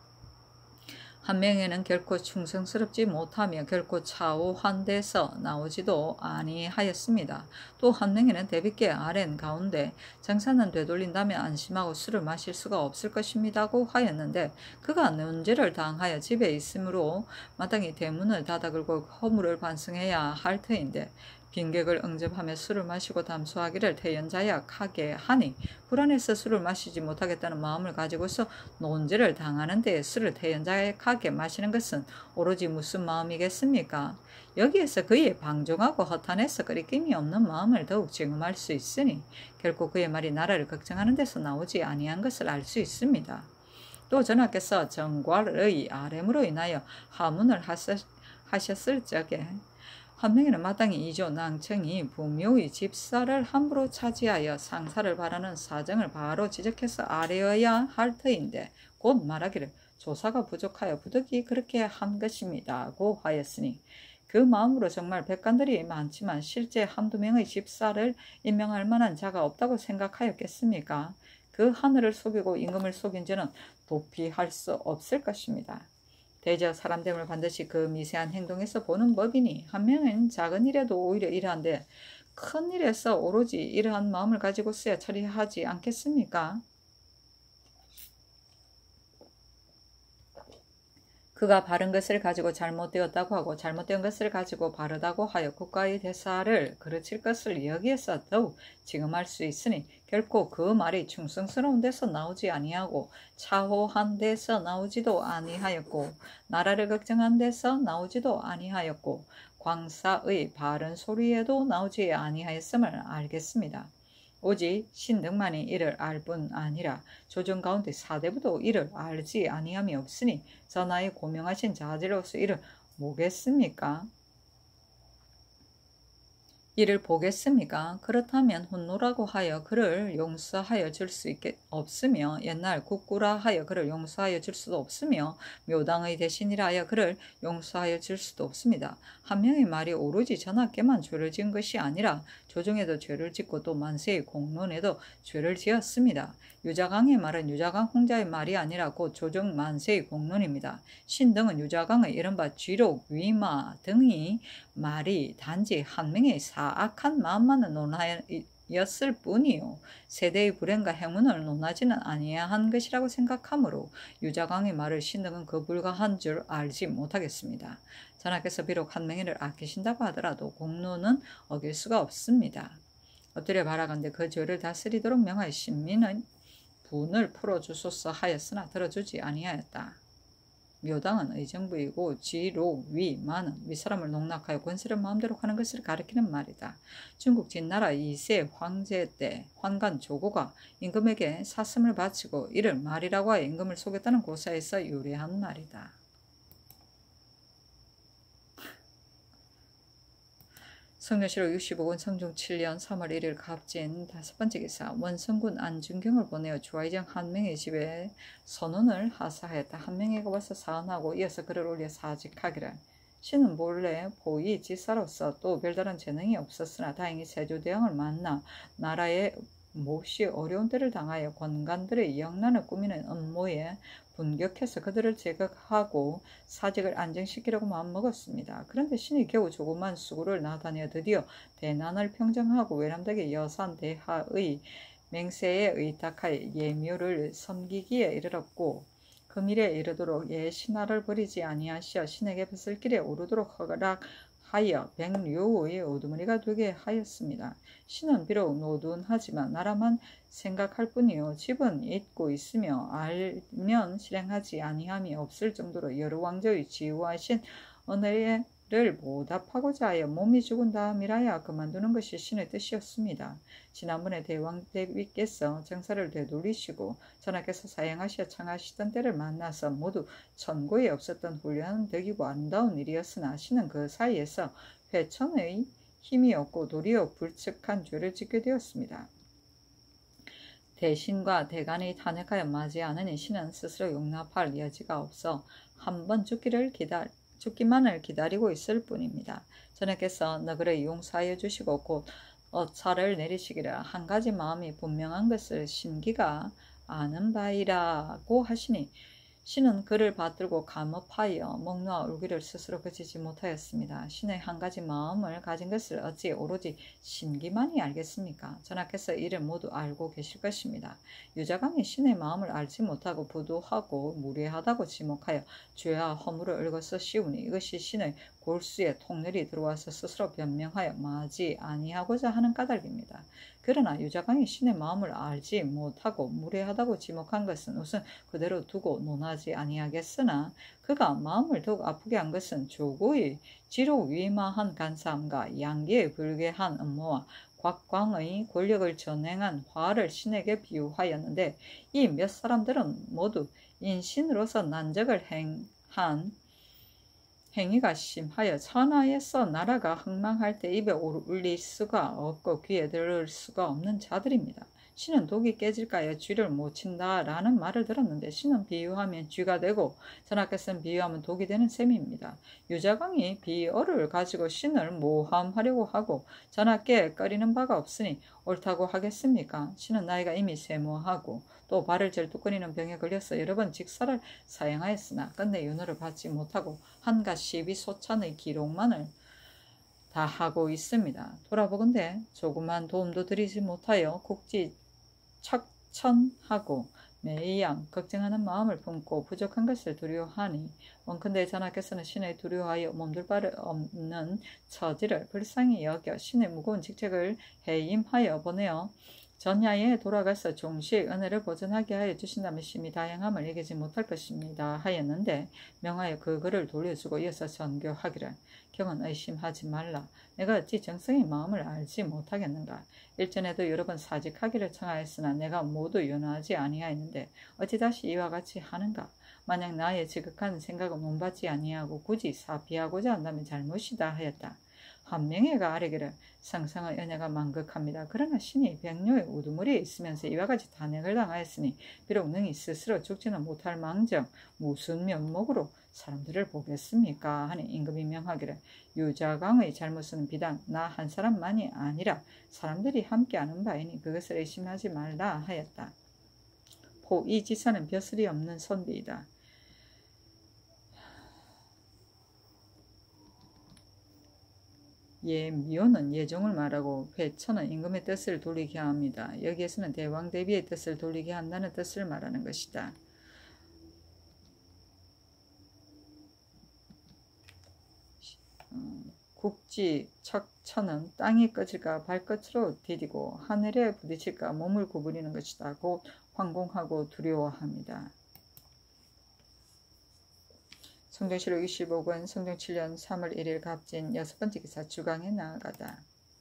한명회는 결코 충성스럽지 못하며 결코 차오환대서 나오지도 아니하였습니다. 또 한명회는 대비께 아랜 가운데 정사는 되돌린다면 안심하고 술을 마실 수가 없을 것입니다고 하였는데 그가 논제를 당하여 집에 있으므로 마땅히 대문을 닫아 걸고 허물을 반성해야 할 터인데 빈객을 응접하며 술을 마시고 담소하기를 태연자약하게 하니 불안해서 술을 마시지 못하겠다는 마음을 가지고서 논제를 당하는 데에 술을 태연자약하게 마시는 것은 오로지 무슨 마음이겠습니까? 여기에서 그의 방종하고 허탄해서 거리낌이 없는 마음을 더욱 증음할 수 있으니 결코 그의 말이 나라를 걱정하는 데서 나오지 아니한 것을 알 수 있습니다. 또 전하께서 정괄의 아뢰므로 인하여 하문을 하셨을 적에 한명에는 마땅히 이조 낭청이 부묘의 집사를 함부로 차지하여 상사를 바라는 사정을 바로 지적해서 아뢰어야 할 터인데 곧 말하기를 조사가 부족하여 부득이 그렇게 한 것입니다고 하였으니 그 마음으로 정말 백관들이 많지만 실제 한두 명의 집사를 임명할 만한 자가 없다고 생각하였겠습니까? 그 하늘을 속이고 임금을 속인 죄는 도피할 수 없을 것입니다. 대저 사람됨을 반드시 그 미세한 행동에서 보는 법이니 한 명은 작은 일에도 오히려 이러한데 큰 일에서 오로지 이러한 마음을 가지고서야 처리하지 않겠습니까? 그가 바른 것을 가지고 잘못되었다고 하고 잘못된 것을 가지고 바르다고 하여 국가의 대사를 그르칠 것을 여기에서 더욱 지금 할 수 있으니 결코 그 말이 충성스러운 데서 나오지 아니하고 차호한 데서 나오지도 아니하였고 나라를 걱정한 데서 나오지도 아니하였고 광사의 바른 소리에도 나오지 아니하였음을 알겠습니다. 오직 신등만이 이를 알 뿐 아니라 조정 가운데 사대부도 이를 알지 아니함이 없으니 전하의 고명하신 자질로서 이를 보겠습니까? 이를 보겠습니까? 그렇다면 혼노라고 하여 그를 용서하여 줄 수 있겠 없으며 옛날 국구라 하여 그를 용서하여 줄 수도 없으며 묘당의 대신이라 하여 그를 용서하여 줄 수도 없습니다. 한 명의 말이 오로지 전하께만 죄를 지은 것이 아니라 조정에도 죄를 짓고 또 만세의 공론에도 죄를 지었습니다. 유자강의 말은 유자강 홍자의 말이 아니라 곧 조정 만세의 공론입니다. 신등은 유자강의 이른바 쥐록, 위마 등이 말이 단지 한 명의 사악한 마음만을 논하였을 뿐이요 세대의 불행과 행운을 논하지는 아니한 것이라고 생각하므로 유자강의 말을 신등은 그 불가한 줄 알지 못하겠습니다. 전하께서 비록 한 명의를 아끼신다고 하더라도 공론은 어길 수가 없습니다. 엎드려 바라건대 그 죄를 다스리도록 명하여 신민의 분을 풀어주소서 하였으나 들어주지 아니하였다. 묘당은 의정부이고 지록, 위, 마는 윗사람을 농락하여 권세를 마음대로 하는 것을 가리키는 말이다. 중국 진나라 이 세 황제 때 환관 조고가 임금에게 사슴을 바치고 이를 말이라고 하여 임금을 속였다는 고사에서 유래한 말이다. 성묘시로 육십오 군 성종 칠 년 삼월 일일 갑진 다섯 번째 기사 원성군 안중경을 보내어 주화이정 한명의 집에 선언을 하사하였다. 한명회가 와서 사언하고 이어서 글을 올려 사직하기를 신은 본래 보위 지사로서 또 별다른 재능이 없었으나 다행히 세조대왕을 만나 나라에 몹시 어려운 때를 당하여 권관들의 영난을 꾸미는 음모에 분격해서 그들을 제거하고 사직을 안정시키려고 마음먹었습니다. 그런데 신이 겨우 조그만 수구를 나다녀 드디어 대난을 평정하고 외람되게 여산 대하의 맹세에 의탁하여 예묘를 섬기기에 이르렀고 금일에 이르도록 예신하를 버리지 아니하시어 신에게 뱃슬길에 오르도록 허락하여 백류의 우두머리가 되게 하였습니다. 신은 비록 노둔하지만 나라만 생각할 뿐이요 집은 잊고 있으며 알면 실행하지 아니함이 없을 정도로 여러 왕조의 지우하신 은혜를 보답하고자 하여 몸이 죽은 다음이라야 그만두는 것이 신의 뜻이었습니다. 지난번에 대왕대비께서 정사를 되돌리시고 전하께서 사행하시어 청하시던 때를 만나서 모두 천고에 없었던 훌륭한 덕이고 아름다운 일이었으나 신은 그 사이에서 회천의 힘이 없고 도리어 불측한 죄를 짓게 되었습니다. 대신과 대간이 탄핵하여 맞지 않으니 신은 스스로 용납할 여지가 없어 한 번 죽기를 기다, 죽기만을 기다리고 있을 뿐입니다. 전하께서 너그러 용서하여 주시고 곧 어차를 내리시기를 한 가지 마음이 분명한 것을 신기가 아는 바이라고 하시니 신은 그를 받들고 감업하여 목 놓아 울기를 스스로 그치지 못하였습니다. 신의 한 가지 마음을 가진 것을 어찌 오로지 신기만이 알겠습니까? 전하께서 이를 모두 알고 계실 것입니다. 유자강이 신의 마음을 알지 못하고 부도하고 무례하다고 지목하여 죄와 허물을 얽어서 씌우니 이것이 신의 골수에 통렬이 들어와서 스스로 변명하여 마지 아니하고자 하는 까닭입니다. 그러나 유자강이 신의 마음을 알지 못하고 무례하다고 지목한 것은 우선 그대로 두고 논하지 아니하겠으나 그가 마음을 더욱 아프게 한 것은 조고의 지록 위마한 간사함과 양기에 불개한 음모와 곽광의 권력을 전행한 화를 신에게 비유하였는데 이 몇 사람들은 모두 인신으로서 난적을 행한 행위가 심하여 천하에서 나라가 흥망할 때 입에 올릴 수가 없고 귀에 들을 수가 없는 자들입니다. 신은 독이 깨질까요? 쥐를 못 친다 라는 말을 들었는데 신은 비유하면 쥐가 되고 전하께서는 비유하면 독이 되는 셈입니다. 유자광이 비어를 가지고 신을 모함하려고 하고 전하께 꺼리는 바가 없으니 옳다고 하겠습니까? 신은 나이가 이미 쇠모하고 또 발을 절뚝거리는 병에 걸려서 여러 번 직사를 사용하였으나 끝내 윤호를 받지 못하고 한가 십이 소찬의 기록만을 다 하고 있습니다. 돌아보건대 조그만 도움도 드리지 못하여 국지 척천하고 매양 걱정하는 마음을 품고 부족한 것을 두려워하니 원컨대 전하께서는 신을 두려워하여 몸둘 바를 없는 처지를 불쌍히 여겨 신의 무거운 직책을 해임하여 보내어 전야에 돌아가서 종시의 은혜를 보전하게 하여 주신다면 심히 다양함을 이기지 못할 것입니다 하였는데 명하여 그 글을 돌려주고 이어서 전교하기를 경은 의심하지 말라. 내가 어찌 정성의 마음을 알지 못하겠는가. 일전에도 여러 번 사직하기를 청하였으나 내가 모두 윤허하지 아니하였는데 어찌 다시 이와 같이 하는가. 만약 나의 지극한 생각을 논받지 아니하고 굳이 사피하고자 한다면 잘못이다 하였다. 한 명의가 아뢰기를 상상의 은혜가 만극합니다. 그러나 신이 백녀의 우두머리에 있으면서 이와 같이 탄핵을 당하였으니 비록 능히 스스로 죽지는 못할 망정 무슨 면목으로 사람들을 보겠습니까? 하니 임금이 명하기를 유자광의 잘못은 비단 나 한 사람만이 아니라 사람들이 함께 아는 바이니 그것을 의심하지 말라 하였다. 포 이 지사는 벼슬이 없는 선비이다. 예, 미호는 예종을 말하고 회천은 임금의 뜻을 돌리게 합니다. 여기에서는 대왕 대비의 뜻을 돌리게 한다는 뜻을 말하는 것이다. 어, 국지 척천은 땅이 꺼질까 발끝으로 디디고 하늘에 부딪힐까 몸을 구부리는 것이다. 곧 황공하고 두려워합니다. 성종실록 이십오 권 성종 칠 년 삼월 일일 갑진 여섯 번째 기사 주강에 나아가다.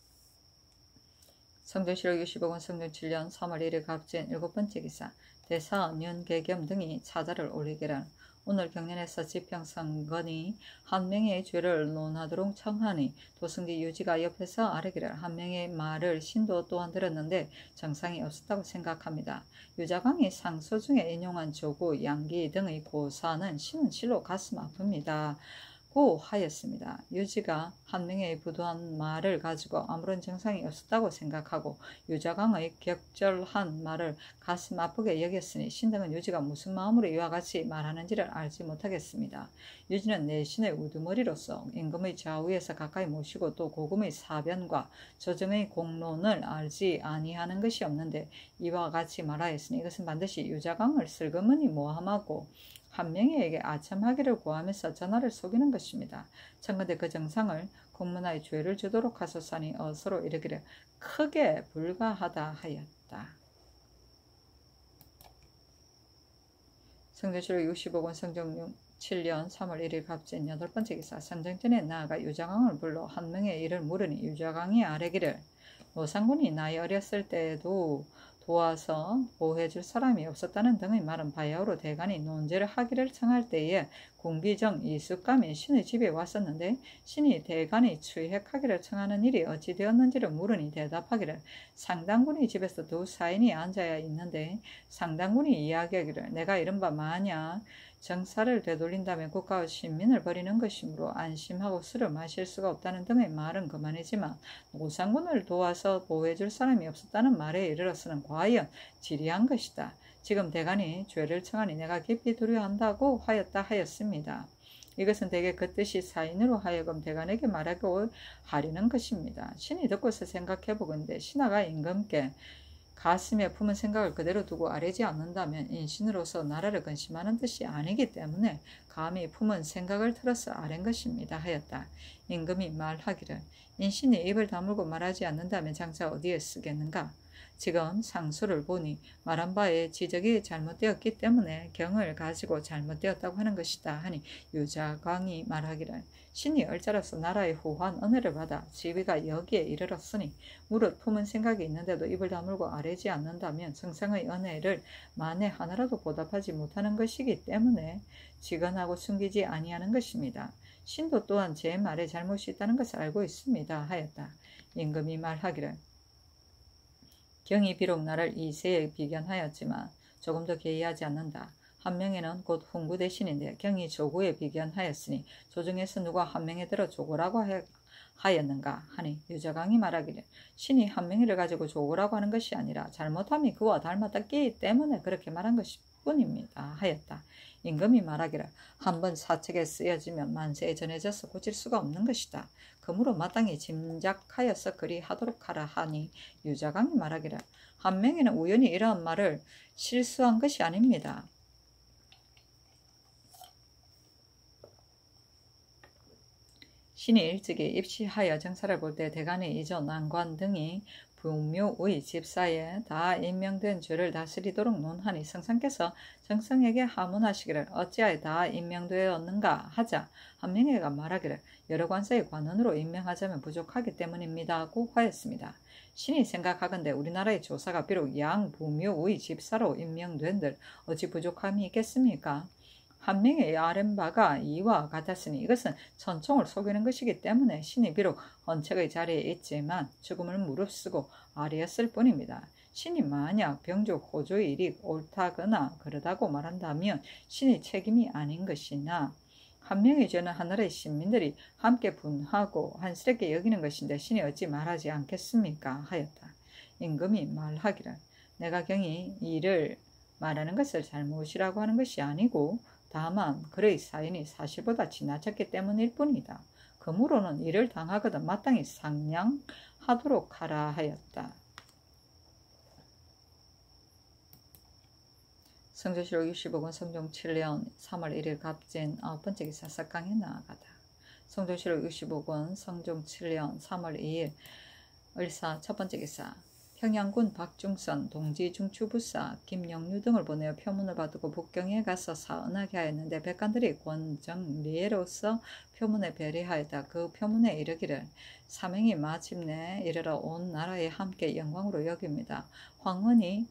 성종실록 이십오 권 성종 칠 년 삼월 일일 갑진 일곱 번째 기사 대사, 년, 계겸 등이 차자를 올리기를 오늘 경련에서 지평선건이 한 명의 죄를 논하도록 청하니 도승기 유지가 옆에서 아뢰기를 한 명의 말을 신도 또한 들었는데 정상이 없었다고 생각합니다. 유자광이 상소 중에 인용한 조구, 양기 등의 고사는 신은 실로 가슴 아픕니다. 고 하였습니다. 유지가 한 명의 부도한 말을 가지고 아무런 정상이 없었다고 생각하고 유자광의 격절한 말을 가슴 아프게 여겼으니 신등은 유지가 무슨 마음으로 이와 같이 말하는지를 알지 못하겠습니다. 유지는 내신의 우두머리로서 임금의 좌우에서 가까이 모시고 또 고금의 사변과 조정의 공론을 알지 아니하는 것이 없는데 이와 같이 말하였으니 이것은 반드시 유자광을 슬그머니 모함하고 한 명에게 아첨하기를 구하면서 전하를 속이는 것입니다. 청컨대 그 정상을 공문하에 죄를 주도록 하소서니 어서로 이르기를 크게 불가하다 하였다. 성종실록 육십오 권 성종 칠 년 삼월 일일 갑진 여덟 번째 기사 성정전에 나아가 유자광을 불러 한 명의 일을 물으니 유자광이 아뢰기를 노상군이 나이 어렸을 때에도 도와서 보호해줄 사람이 없었다는 등의 말은 바야흐로 대간이 논제를 하기를 청할 때에 공기정 이숙감이 신의 집에 왔었는데 신이 대간이 추획하기를 청하는 일이 어찌 되었는지를 물으니 대답하기를 상당군의 집에서 두 사인이 앉아야 있는데 상당군이 이야기하기를 내가 이른바 만약 정사를 되돌린다면 국가와 신민을 버리는 것이므로 안심하고 술을 마실 수가 없다는 등의 말은 그만이지만 노상군을 도와서 보호해줄 사람이 없었다는 말에 이르러서는 과연 지리한 것이다. 지금 대간이 죄를 청하니 내가 깊이 두려워한다고 하였다 하였습니다. 이것은 대개 그 뜻이 사인으로 하여금 대간에게 말하고 하려는 것입니다. 신이 듣고서 생각해보건대 신하가 임금께 가슴에 품은 생각을 그대로 두고 아뢰지 않는다면 인신으로서 나라를 근심하는 뜻이 아니기 때문에 감히 품은 생각을 틀어서 아랜 것입니다 하였다. 임금이 말하기를 인신이 입을 다물고 말하지 않는다면 장차 어디에 쓰겠는가? 지금 상수를 보니 말한 바에 지적이 잘못되었기 때문에 경을 가지고 잘못되었다고 하는 것이다 하니 유자광이 말하기를 신이 얼자로서 나라의 후한 은혜를 받아 지위가 여기에 이르렀으니 무릇 품은 생각이 있는데도 입을 다물고 아뢰지 않는다면 성상의 은혜를 만에 하나라도 보답하지 못하는 것이기 때문에 직언하고 숨기지 아니하는 것입니다. 신도 또한 제 말에 잘못이 있다는 것을 알고 있습니다 하였다. 임금이 말하기를 경이 비록 나를 이세에 비견하였지만 조금 더 개의하지 않는다. 한 명에는 곧 훈구 대신인데 경이 조구에 비견하였으니 조중에서 누가 한 명에 들어 조구라고 해, 하였는가 하니 유자광이 말하기를 신이 한 명이를 가지고 조구라고 하는 것이 아니라 잘못함이 그와 닮았기 때문에 그렇게 말한 것일 뿐입니다 하였다. 임금이 말하기를 한번 사책에 쓰여지면 만세에 전해져서 고칠 수가 없는 것이다. 그러므로 마땅히 짐작하여서 그리 하도록 하라 하니 유자광이 말하기를 한 명에는 우연히 이러한 말을 실수한 것이 아닙니다. 신이 일찍이 입시하여 정사를 볼 때 대간의 이전 난관 등이 부묘의 집사에 다 임명된 죄를 다스리도록 논하니 성상께서 정성에게 하문하시기를 어찌하여 다 임명되었는가 하자 한명회가 말하기를 여러 관사의 관원으로 임명하자면 부족하기 때문입니다 하고 하였습니다. 신이 생각하건대 우리나라의 조사가 비록 양부묘의 집사로 임명된들 어찌 부족함이 있겠습니까? 한 명의 아랜 바가 이와 같았으니 이것은 천총을 속이는 것이기 때문에 신이 비록 헌책의 자리에 있지만 죽음을 무릅쓰고 아뢰었을 뿐입니다. 신이 만약 병족 호조의 일이 옳다거나 그러다고 말한다면 신의 책임이 아닌 것이나 한 명의 죄는 하나라의 시민들이 함께 분하고 한스럽게 여기는 것인데 신이 어찌 말하지 않겠습니까? 하였다. 임금이 말하기를 내가 경이 이를 말하는 것을 잘못이라고 하는 것이 아니고 다만 그의 사인이 사실보다 지나쳤기 때문일 뿐이다. 그러므로는 이를 당하거든 마땅히 상냥하도록 하라 하였다. 성조실록 육십오 권 성종 칠 년 삼월 일일 갑진 아홉 번째 기사 석강에 나아가다. 성조실록 육십오 권 성종 칠 년 삼월 이일 을사 첫 번째 기사 평양군 박중선 동지 중추부사 김영류 등을 보내어 표문을 받고 북경에 가서 사은하게 하였는데 백관들이 권정리에로서 표문에 배려하였다. 그 표문에 이르기를 사명이 마침내 이르러 온 나라에 함께 영광으로 여깁니다. 황은이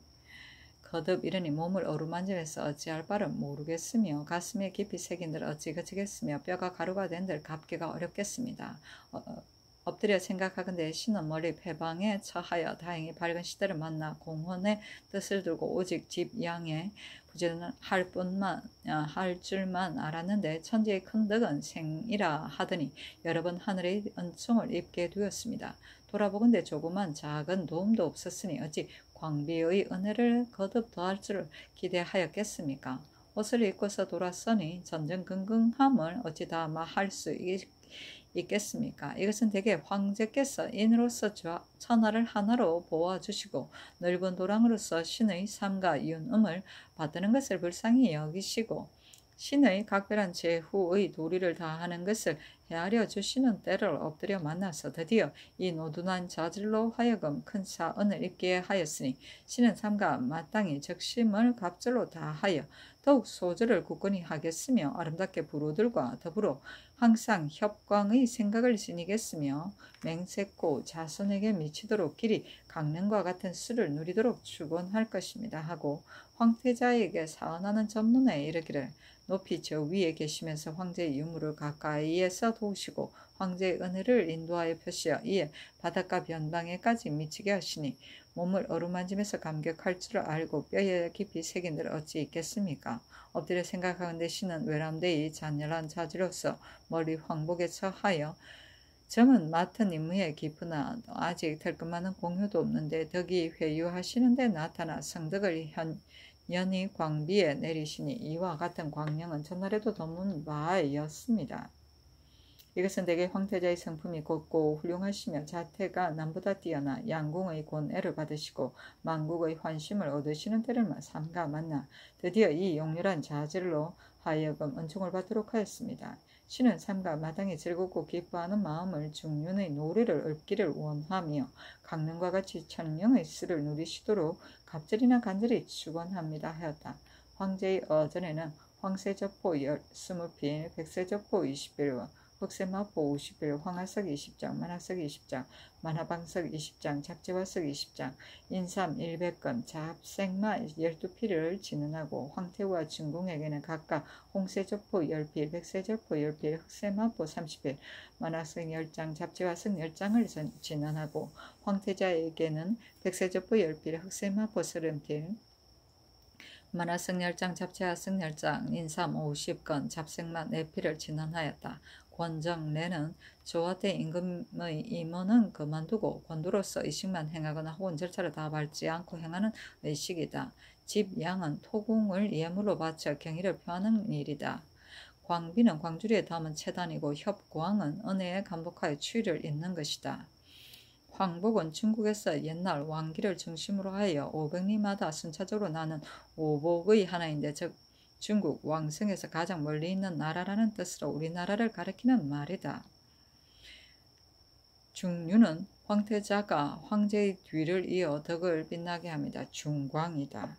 거듭 이르니 몸을 어루만지면서 어찌할 바를 모르겠으며 가슴에 깊이 새긴들 어찌 그치겠으며 뼈가 가루가 된들 갚기가 어렵겠습니다. 어, 엎드려 생각하건대 신은 멀리 패방에 처하여 다행히 밝은 시대를 만나 공헌의 뜻을 두고 오직 집 양에 부지런할 뿐만 할 줄만 알았는데 천지의 큰 덕은 생이라 하더니 여러 번 하늘의 은총을 입게 되었습니다. 돌아보건대 조그만 작은 도움도 없었으니 어찌 광비의 은혜를 거듭 더할 줄 기대하였겠습니까? 옷을 입고서 돌았으니 전전긍긍함을 어찌 다 마할 수 있 있겠습니까? 이것은 대개 황제께서 인으로서 천하를 하나로 보아주시고 넓은 도랑으로서 신의 삼가 윤음을 받드는 것을 불쌍히 여기시고 신의 각별한 제후의 도리를 다하는 것을 헤아려 주시는 때를 엎드려 만나서 드디어 이 노둔한 자질로 하여금 큰 사은을 입게 하였으니 신은 삼가 마땅히 적심을 갑절로 다하여 더욱 소절을 굳건히 하겠으며 아름답게 부로들과 더불어 항상 협광의 생각을 지니겠으며 맹세코 자손에게 미치도록 길이 강릉과 같은 수를 누리도록 축원할 것입니다 하고 황태자에게 사언하는 전문에 이르기를 높이 저 위에 계시면서 황제의 유무를 가까이에서 도우시고 황제의 은혜를 인도하여 표시하여 이에 바닷가 변방에까지 미치게 하시니 몸을 어루만지면서 감격할 줄 알고 뼈에 깊이 새긴들 어찌 있겠습니까? 엎드려 생각하건대 신은 외람되이 잔열한 자지로서 멀리 황복에 처하여 정은 맡은 임무에 깊으나 아직 될 것만은 공효도 없는데 덕이 회유하시는데 나타나 성덕을 현 연히 광비에 내리시니 이와 같은 광명은 전날에도 드문 바였습니다. 이것은 대개 황태자의 성품이 곱고 훌륭하시며 자태가 남보다 뛰어나 양궁의 권애를 받으시고 만국의 환심을 얻으시는 때를 삼가 만나 드디어 이 용렬한 자질로 하여금 은총을 받도록 하였습니다. 신은 삶과 마땅히 즐겁고 기뻐하는 마음을 중륜의 노래를 읊기를 원하며 강릉과 같이 천령의 수를 누리시도록 갑절이나 간절히 축원합니다 하였다. 황제의 어전에는 황새저포 스무 필, 백새저포 이십 필, 흑새마포 오십 필, 황하석 이십 장, 만화석 이십 장, 만화방석 이십 장, 작제화석 이십 장, 인삼 백 건, 잡생마 십이 필을 진언하고 황태우와 중궁에게는 각각 홍새저포 십 필, 백새저포 십 필, 흑새마포 삼십 필, 만화석 십 장, 잡제화석 십 장을 진언하고 황태자에게는 백새저포 십 필, 흑새마포 삼십 필, 만화석 십 장, 잡채화석 십 장, 인삼 오십 건, 잡생마 네 필을 진언하였다. 권정래는 조화대 임금의 임원은 그만두고 권도로서 의식만 행하거나 혹은 절차를 다 밟지 않고 행하는 의식이다. 집양은 토궁을 예물로 바쳐 경의를 표하는 일이다. 광비는 광주리에 담은 채단이고 협광은 은혜에 감복하여 추위를 잇는 것이다. 황복은 중국에서 옛날 왕기를 중심으로 하여 오백 리마다 순차적으로 나는 오복의 하나인데 즉 중국 왕성에서 가장 멀리 있는 나라라는 뜻으로 우리나라를 가리키는 말이다. 중륜은 황태자가 황제의 뒤를 이어 덕을 빛나게 합니다. 중광이다.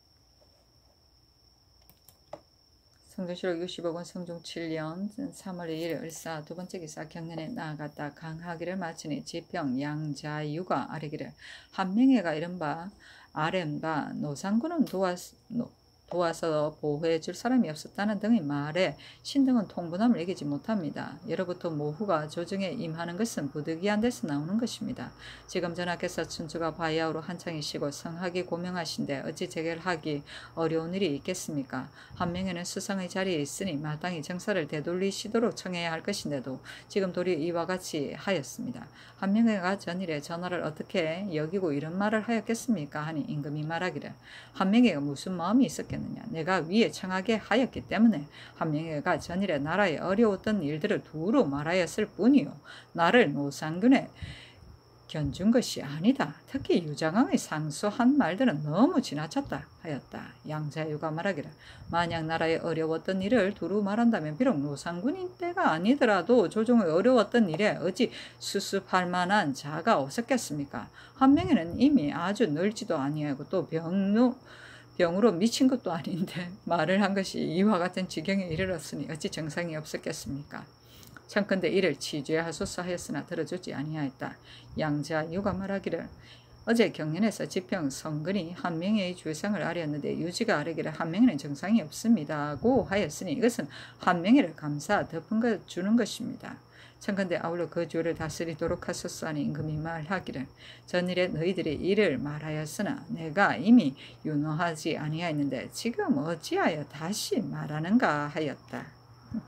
성전시록 육십오 권 성종 칠 년 삼월 이일 을사 두 번째 기사 경연에 나아갔다. 강하기를 마치니 지평 양자유가 아뢰기를 한명회가 이른바 아랜바 노상군은 도와, 노, 도와서 보호해 줄 사람이 없었다는 등의 말에 신등은 통분함을 이기지 못합니다. 예로부터 모후가 조정에 임하는 것은 부득이한 데서 나오는 것입니다. 지금 전하께서 춘추가 바야흐로 한창이시고 성하기 고명하신데 어찌 재결하기 어려운 일이 있겠습니까? 한명회는 수상의 자리에 있으니 마땅히 정사를 되돌리시도록 청해야 할 것인데도 지금 도리 이와 같이 하였습니다. 한명회가 전일에 전하를 어떻게 여기고 이런 말을 하였겠습니까? 하니 임금이 말하기를 한명회가 무슨 마음이 있었겠느냐? 내가 위에 청하게 하였기 때문에 한명회가 전일에 나라에 어려웠던 일들을 두루 말하였을 뿐이요 나를 노상군에 견준 것이 아니다. 특히 유장왕의 상소한 말들은 너무 지나쳤다 하였다. 양자유가 말하기를 만약 나라에 어려웠던 일을 두루 말한다면 비록 노상군인 때가 아니더라도 조정의 어려웠던 일에 어찌 수습할 만한 자가 없었겠습니까? 한명회는 이미 아주 늙지도 아니하고 또 병로 병으로 미친 것도 아닌데 말을 한 것이 이와 같은 지경에 이르렀으니 어찌 정상이 없었겠습니까? 청컨대 이를 치죄하소서 하였으나 들어주지 아니하였다. 양자유가 말하기를 어제 경연에서 지평 성근이 한명회의 주상을 아뢰었는데 유지가 아뢰기를 한명회는 정상이 없습니다고 하였으니 이것은 한명회를 감사 덮은 것 주는 것입니다. 청컨대 아울러 그 죄를 다스리도록 하소서 하니 임금이 말하기를 전일에 너희들이 이를 말하였으나 내가 이미 윤호하지 아니하였는데 지금 어찌하여 다시 말하는가 하였다.